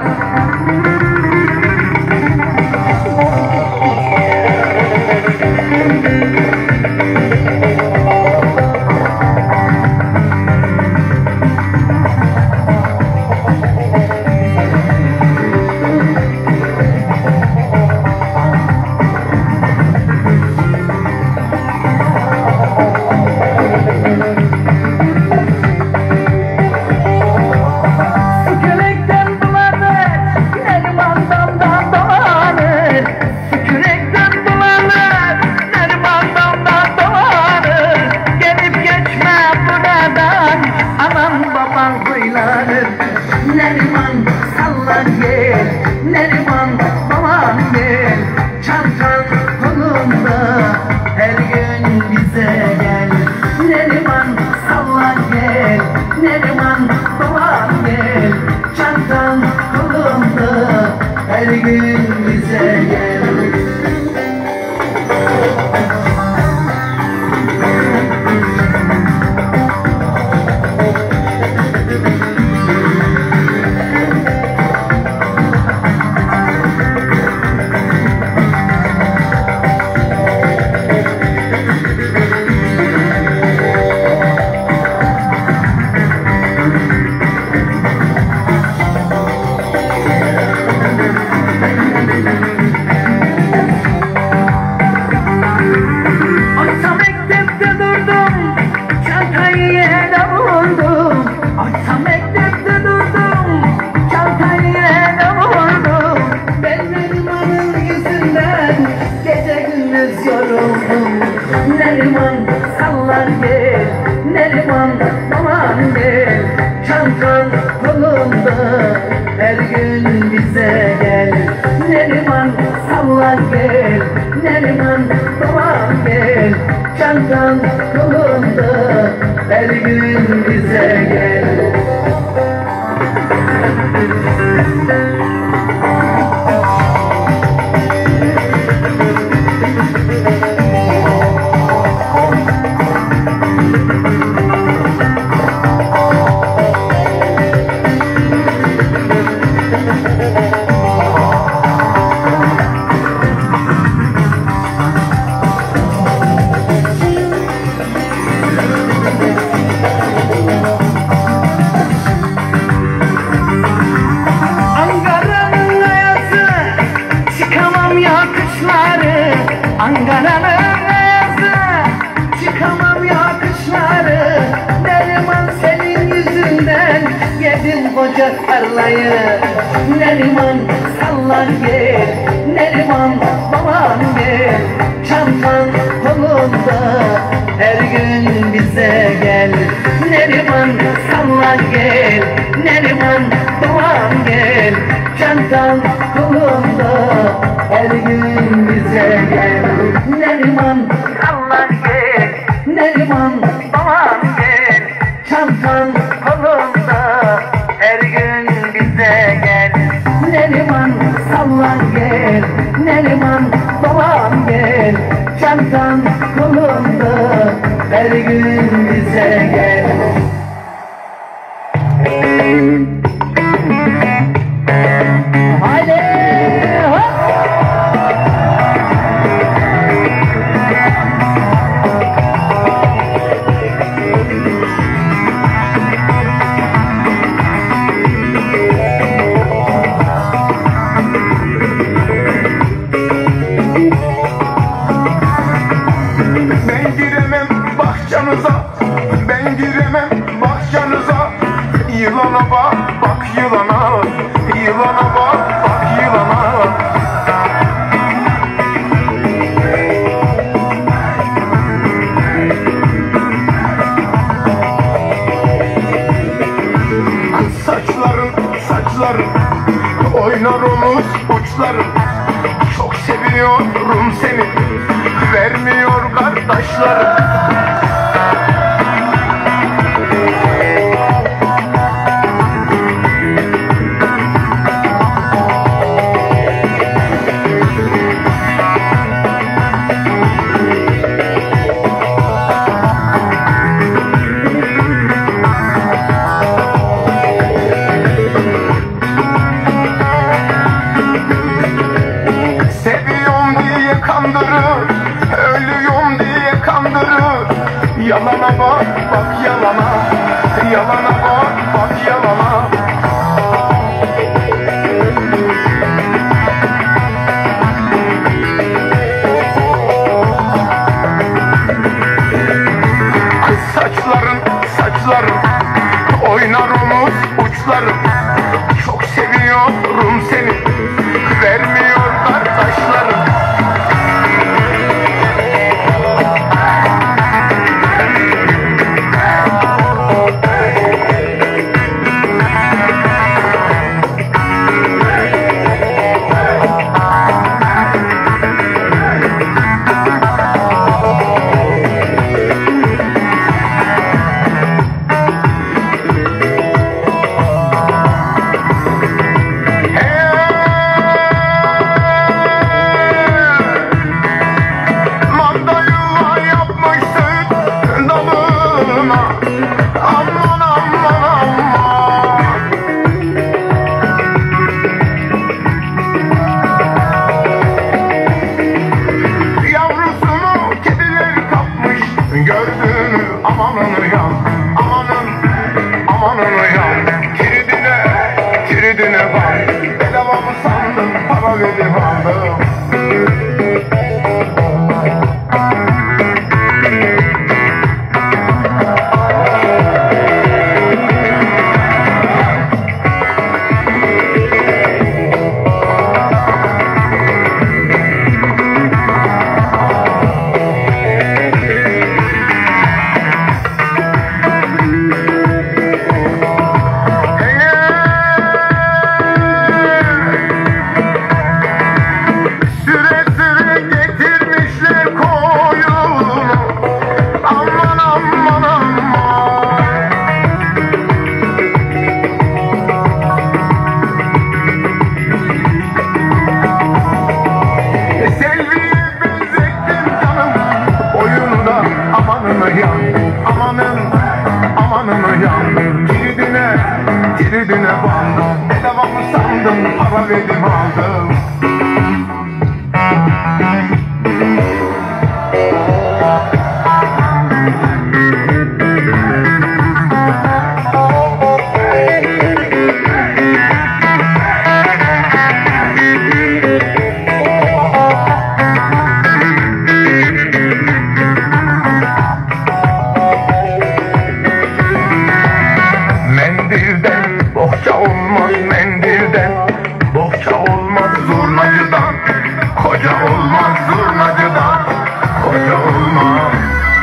Neriman sallar gel, Neriman babam gel, çantan kolunda her gün bize gel. Neriman sallar gel, Neriman babam gel, çantan kolunda her gün bize gel. Neriman sallar gel, Neriman babam gel, çantan kolunda her gün bize gel. Neriman sallar gel, Neriman babam gel, çantan kolunda her gün bize gel. Ankara'nın ayazı, çıkamam ya kışları. Neriman senin yüzünden yedim koca tarlayı. Neriman sallar gel, Neriman babam gel, çantan kolunda her gün bize gel. Neriman sallar gel, Neriman babam gel, çantan kolunda her gün bize gel. Neriman sallar gel, Neriman babam gel, çantan kolunda her gün bize gel. Neriman sallar gel, Neriman babam gel, çantan kolunda her gün bize gel. Haydi hop! Ben giremem bahçanıza, ben giremem bahçanıza. Yılana bak, bak yılana, yılana bak, bak yılana. Saçların, saçların oynar olmuş uçların. Çok seviyorum seni, vermiyor kardeşlerim. yalana, yalana bak, bak yalana. Saçların oynar omuz uçlarım. Çok seviyorum seni, vermiyorlar taşlarım. Kiridine bak, bedava mı sandın, para verdim aldım. Kiridine bandım, bedava mı sandın, para verdim aldım. Mendilden bohça olmaz, mendilden bohça olmaz, zurnacıdan koca olmaz, zurnacıdan koca olmaz.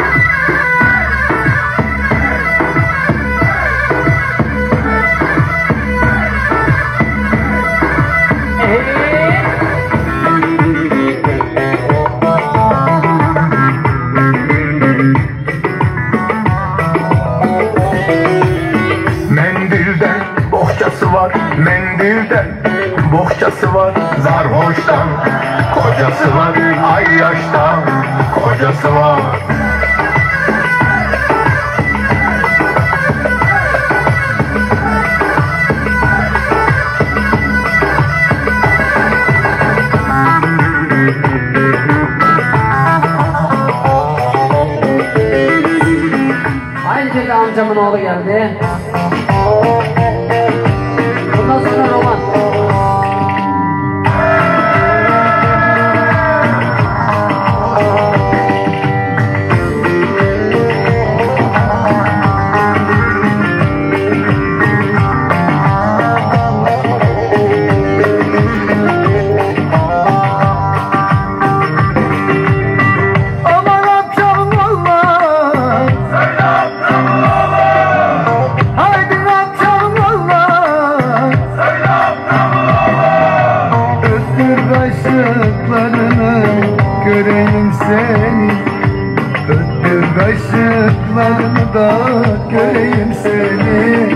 Mendilden bohçası var, mendilden bohçası var, zarhoştan kocası var, ay yaştan kocası var. Aynı şekilde amcamın oğlu geldi. Bundan sonra roman. Göreyim seni, öptür kaşıklarını da göreyim seni.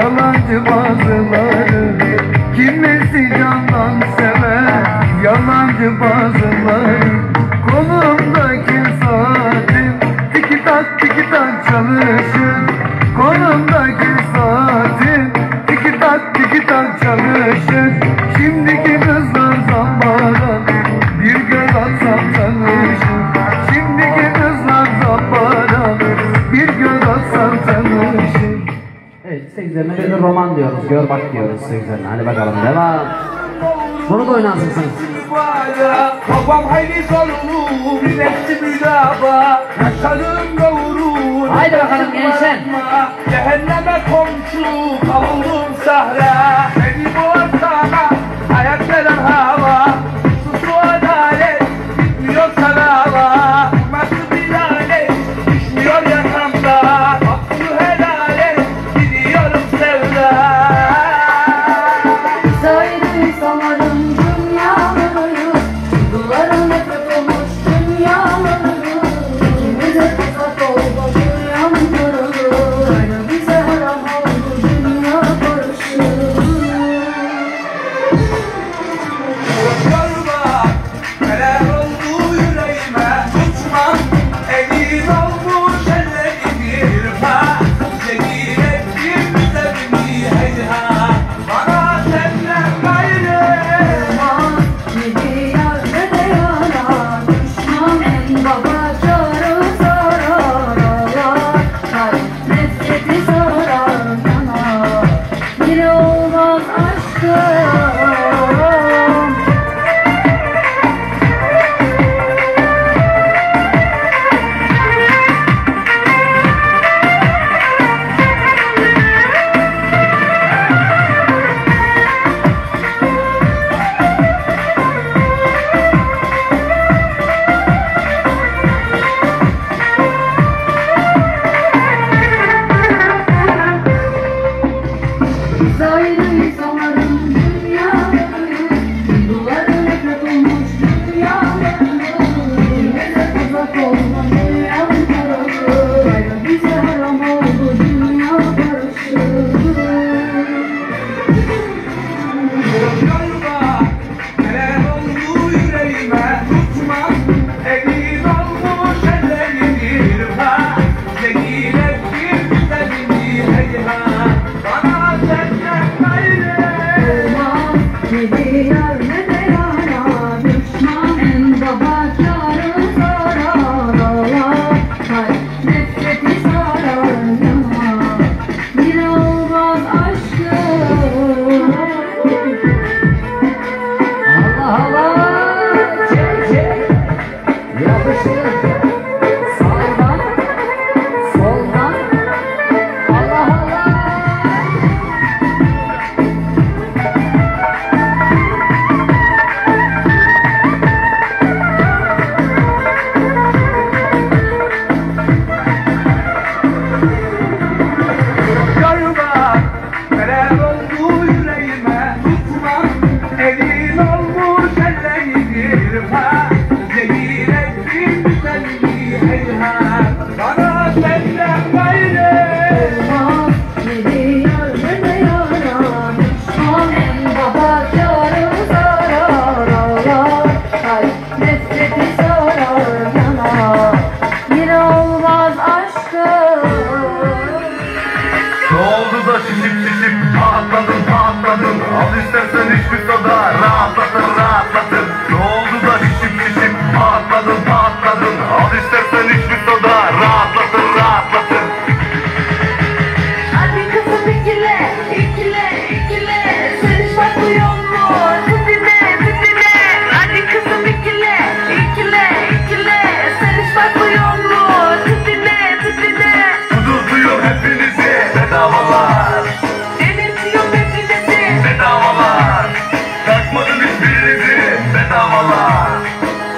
yalancı bazıları. Kimisi candan sever, yalancı bazıları. Kolumdaki saatim tiki tak çalışır. Kolumdaki saatim tiki tak çalışır. Şimdiki kızlar zambaran, bir göz atsam tanışır. Şimdiki kızlar zambaran, bir göz atsam tanışır. Evet, işte üzerine bir de roman diyoruz, gör bak diyoruz işte üzerine. Hadi bakalım, devam. Bunu da oynarsınız. Babam hayli zorlu, milletti müdava, yaşarım kavurur. Haydi bakalım gençler. Cehenneme komşu, kavuldum sahra. Beni bu ortama, hayat veren hava. Susu adalet, bitmiyor salava. Nasıl bir alet, düşmüyor yakamda. Hakkı helal et, gidiyorum sevda. Saydı sanarım dünyaları, duyguların nefret olmuş dünyaları. İkimize tuzak oldu dünyam karalı, aynı bize haram oldu dünya barışı. Yorma, neler oldu yüreğime, tutmam. Elin olmuş ellerimi yırma. Zengin ettim sevimi heyha. Bana senden gayrı. Aman ne bir yar ne de yana, düşman en baba çağrı sarar ağlar. Kalp nefreti sarar yana, bir olmaz aşkım. Zahiri sanarım dünyaları, duyguların nefret olmuş dünyaları. Bize tuzak olma dünyam karalı, gayrı bize haram oldu dünya barışı. Yorma, neler oldu yüreğime, tutmam. Elin olmuş ellerimi yırma. Zengin ettim sevimi heyha. Bana senden gayrı. Olmaz ne bir yar ne de yana, düşman en baba çağrı sarar ağlar. Kalp nefreti sarar yana, bir olmaz aşkım. Allah Allah! Çek çek! Yapıştır! Sağdan, soldan! Allah Allah! Yorma, neler oldu yüreğime, tutmam. Elin olmuş ellerimi yırma. Zengin ettim sevimi heyha. Bana senden gayrı. Olmaz ne bir yar ne de yana, düşman en baba çağrı sarar ağlar. Kalp nefreti sarar yana, bir olmaz aşkım. Ne oldu da şişip patladın. Al istersen hiçbir soda, rahatlatır. Ne oldu da şişip patladın. Al istersen hiçbir soda, rahatlatır. Hadi kızım ikile, sen hiç bakmıyor mu? Tipine. Hadi kızım ikile, sen hiç bakmıyor mu? Tipine. Kudurtuyor hepinizi, bedavalar. Delirtiyor hepinizi. Bedavalar. Takmadın hiçbirinizi, bedavalar.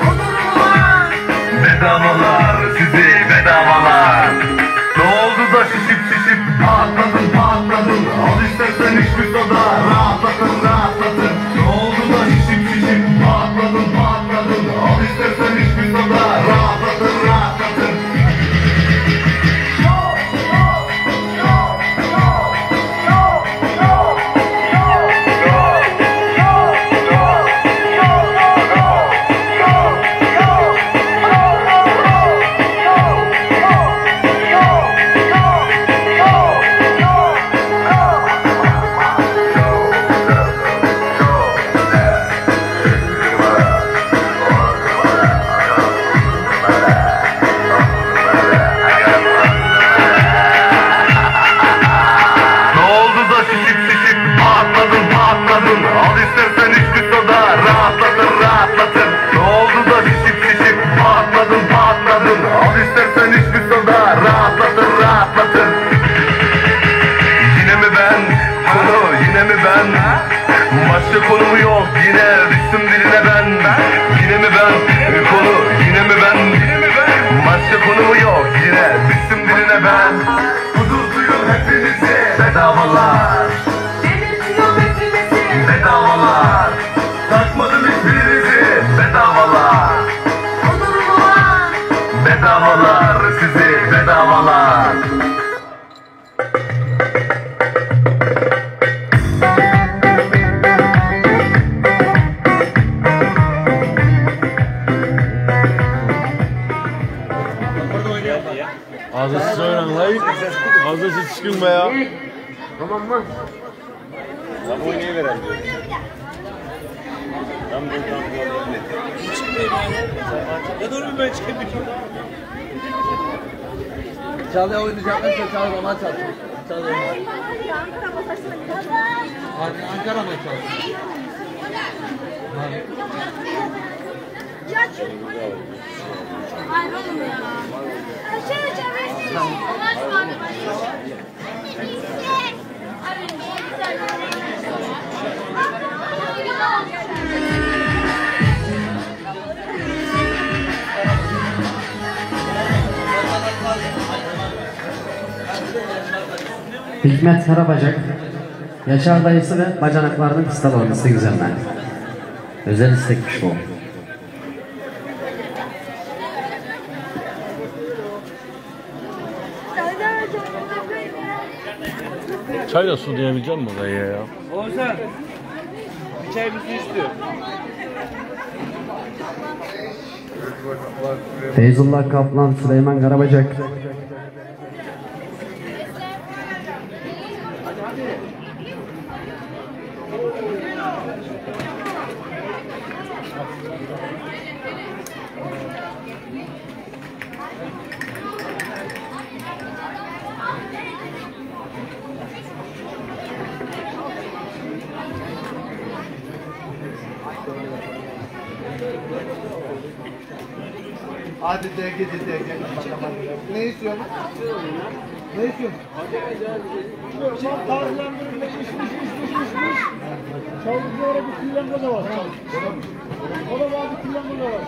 Fazla siz oynayın lan. Fazla siz çıkın be ya. Tamam mı? Tam oynayıveren diyor. Tam buradan ya dur bir ben çıkayım bir. Çalıya oynayacaklarsa Çalı bana çal. Çalı oynayacak. Ankara mı çalsın? Hayır oğlum ya. Aşağı çevirsin. Ulaşma abi. Hikmet Karabacak, Yaşar dayısı ve bacanaklarının kıstalı istek üzerine. Özel istekmiş bu. Çayla su diyebilecek misin dayıya ya? Oğuzhan. Bir çay bir su istiyor. Feyzullah Kaplan, Süleyman Karabacak. Hadi de gidi de gel. Ne istiyorsun? Ne istiyorsun? Çaldıklara bir kullanma da var. O da var bir kullanma da var.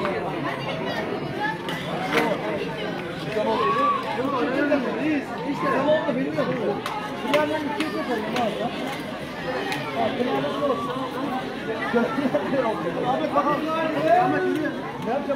İşte tamam da benim de bu. Kullanmanın bir şey yapalım ya. Abi bakalım. Ne yapacağım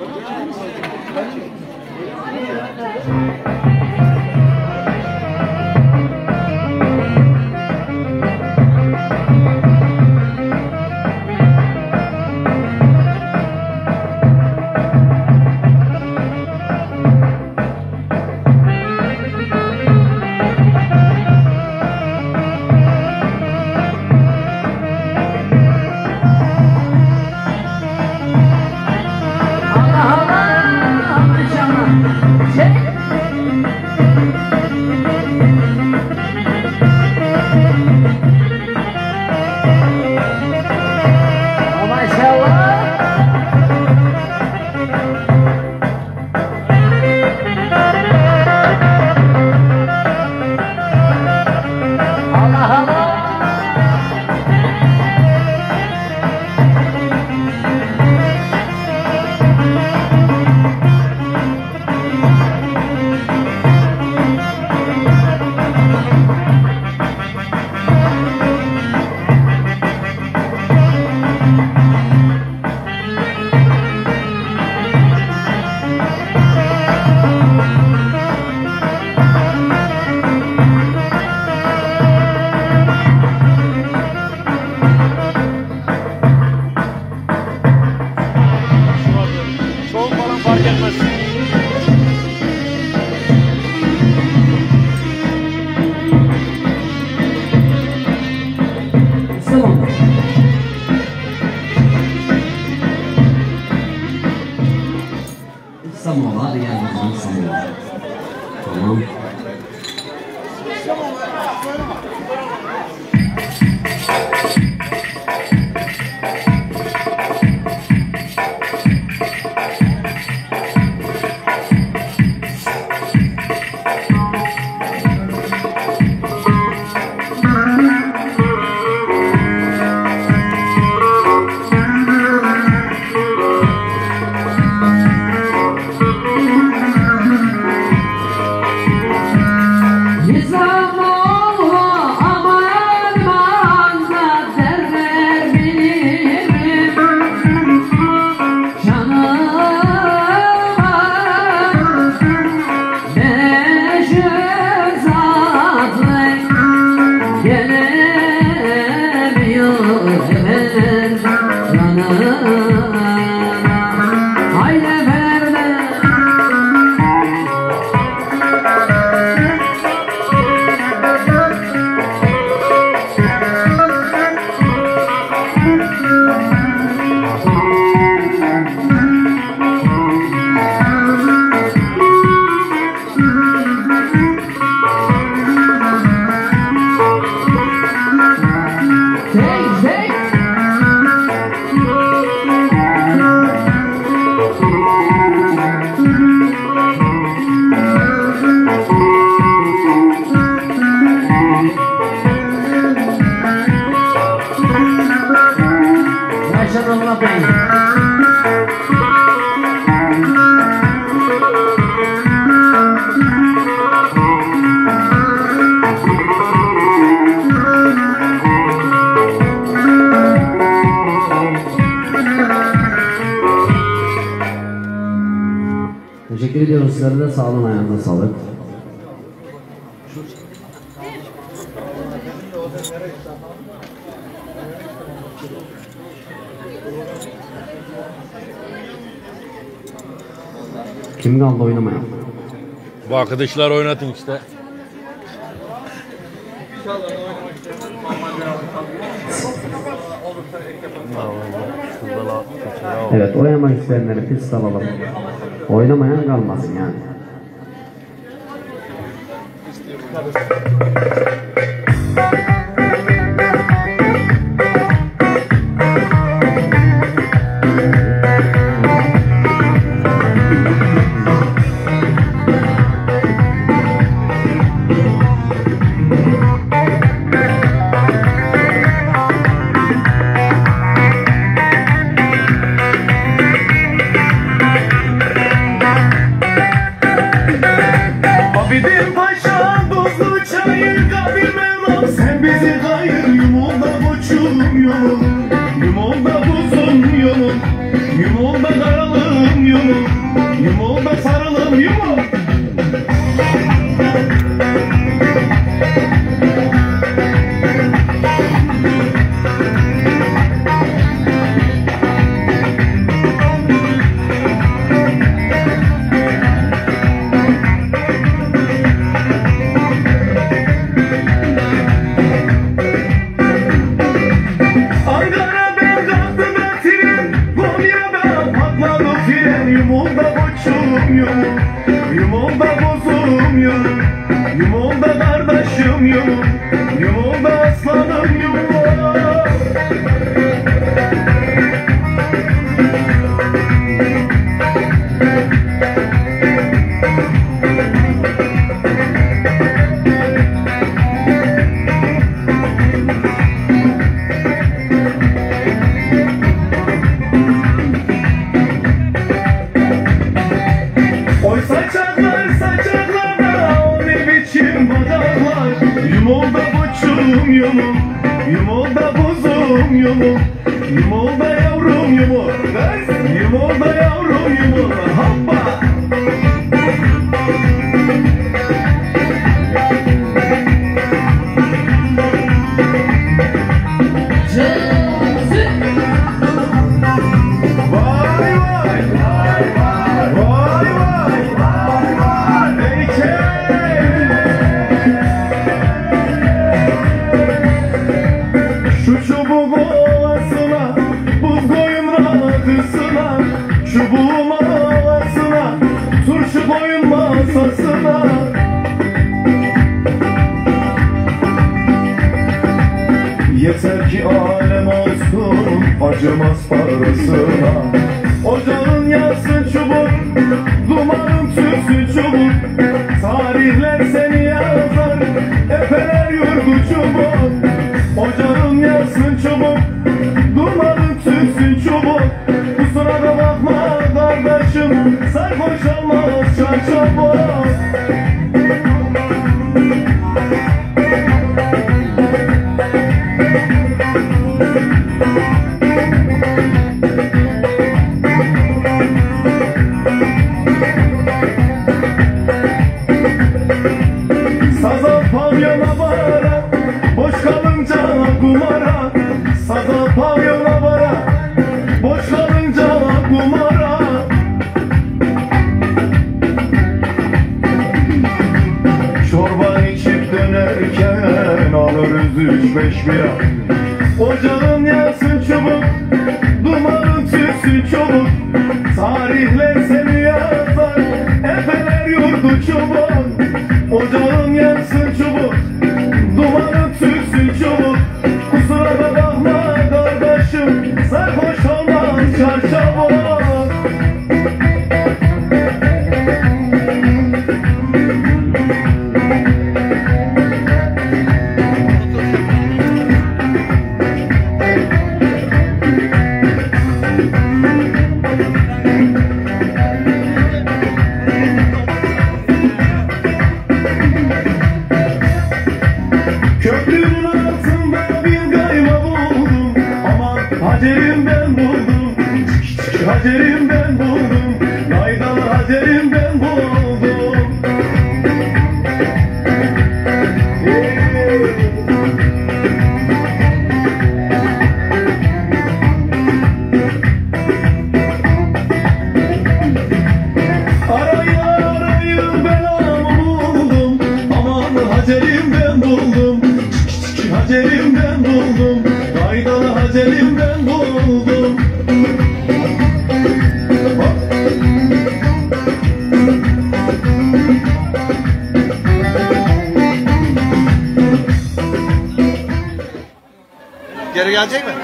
İstanbul, hadi gel bakalım İstanbul. Tamam. İstanbul, aman aman unutmayın. Teşekkür ediyoruz sizlere de, sağ olun, ayağınıza sağlık. Kim kaldı oynamayan? Bu arkadaşlar oynatın işte. Evet, oynamak isteyenleri pist alalım. Oynamayan kalmasın yani. Abidin Paşa buzlu çayır kabir Mevlam, sen bizi hayır yumulda koçum yolum, yumulda buzum yolum, yumulda karalım yolum, yumulda sarılım yumul. Ankara'dan kalktı da tren, Konya'dan patladı fren, yumulda koçum yolum, yumulda buzum yolum, yumulda kardeşim yolum, yumulda aslanım yolum. Oy saçaklar saçaklara, o ne biçim bacaklar, yumulda koçum yolum, yumulda buzum yolum, yumulda yavrum yumul, yumulda yavrum yumul, hoppa. Vay vay vay vay vay vay vay heykel. Şu çubuk ovasına, buz koyun rakısına, çubuğum havasına, turşu koyun masasına. Yeter ki alem olsun, acımaz parasına. Ocağın yansın çubuk, dumanın tütsün çubuk, tarihler seni yazar, efeler yurdu çubuk. Ocağın yansın çubuk, dumanın tütsün çubuk, kusura da bakma kardeşim, sarhoş olmaz çarçabuk. Saza pavyona bara, boş kalınca kumara. Saza pavyona bara, boş kalınca kumara. Çorba içip dönerken alırız 3-5 bira. Ocağın yansın çubuk, dumanın tütsün çubuk, tarihler seni yazar, efeler yurdu çubuk. Ocağın yansın çubuk, dumanın tütsün çubuk, kusura da bakma kardeşim, sarhoş olmaz çarçabuk. ben buldum, faydalı hacerim ben buldum. Arayın belamı buldum, aman hacerim ben buldum, hacerim ben buldum, faydalı hacerim ben buldum. Geri gelecek mi?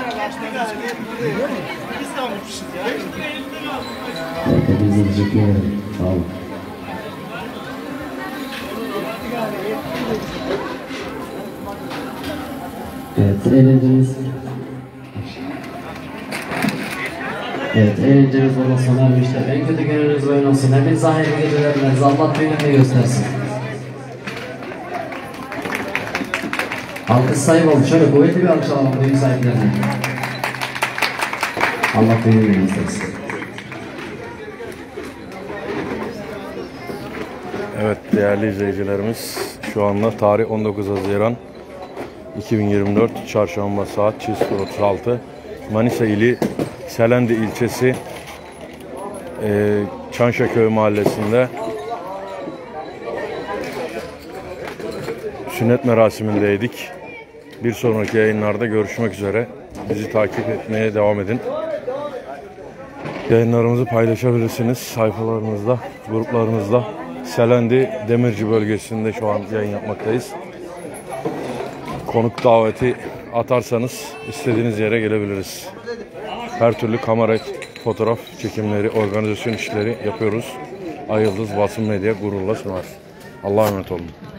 Hepinize teşekkür ederim. Sağ olun. Evet, eğlencemiz burada sona ermiştir. En kötü gününüz oyun olsun. Hepinize hayırlı geceler dileriz. Allah düğününü göstersin. Alkış sahibi oldu. Şöyle kuvvetli bir alkış alalım düğün sahiplerine. Allah düğününü göstersin. Evet değerli izleyicilerimiz, şu anda tarih 19 Haziran 2024 Çarşamba saat 00:36 Manisa ili Selendi ilçesi Çanşaköy mahallesinde sünnet merasimindeydik. Bir sonraki yayınlarda görüşmek üzere. Bizi takip etmeye devam edin. Yayınlarımızı paylaşabilirsiniz sayfalarınızda, gruplarınızda. Selendi Demirci bölgesinde şu an yayın yapmaktayız. Konuk daveti atarsanız istediğiniz yere gelebiliriz. Her türlü kamera, fotoğraf çekimleri, organizasyon işleri yapıyoruz. Ay Yıldız Basın Medya gururla sunar. Allah'a emanet olun.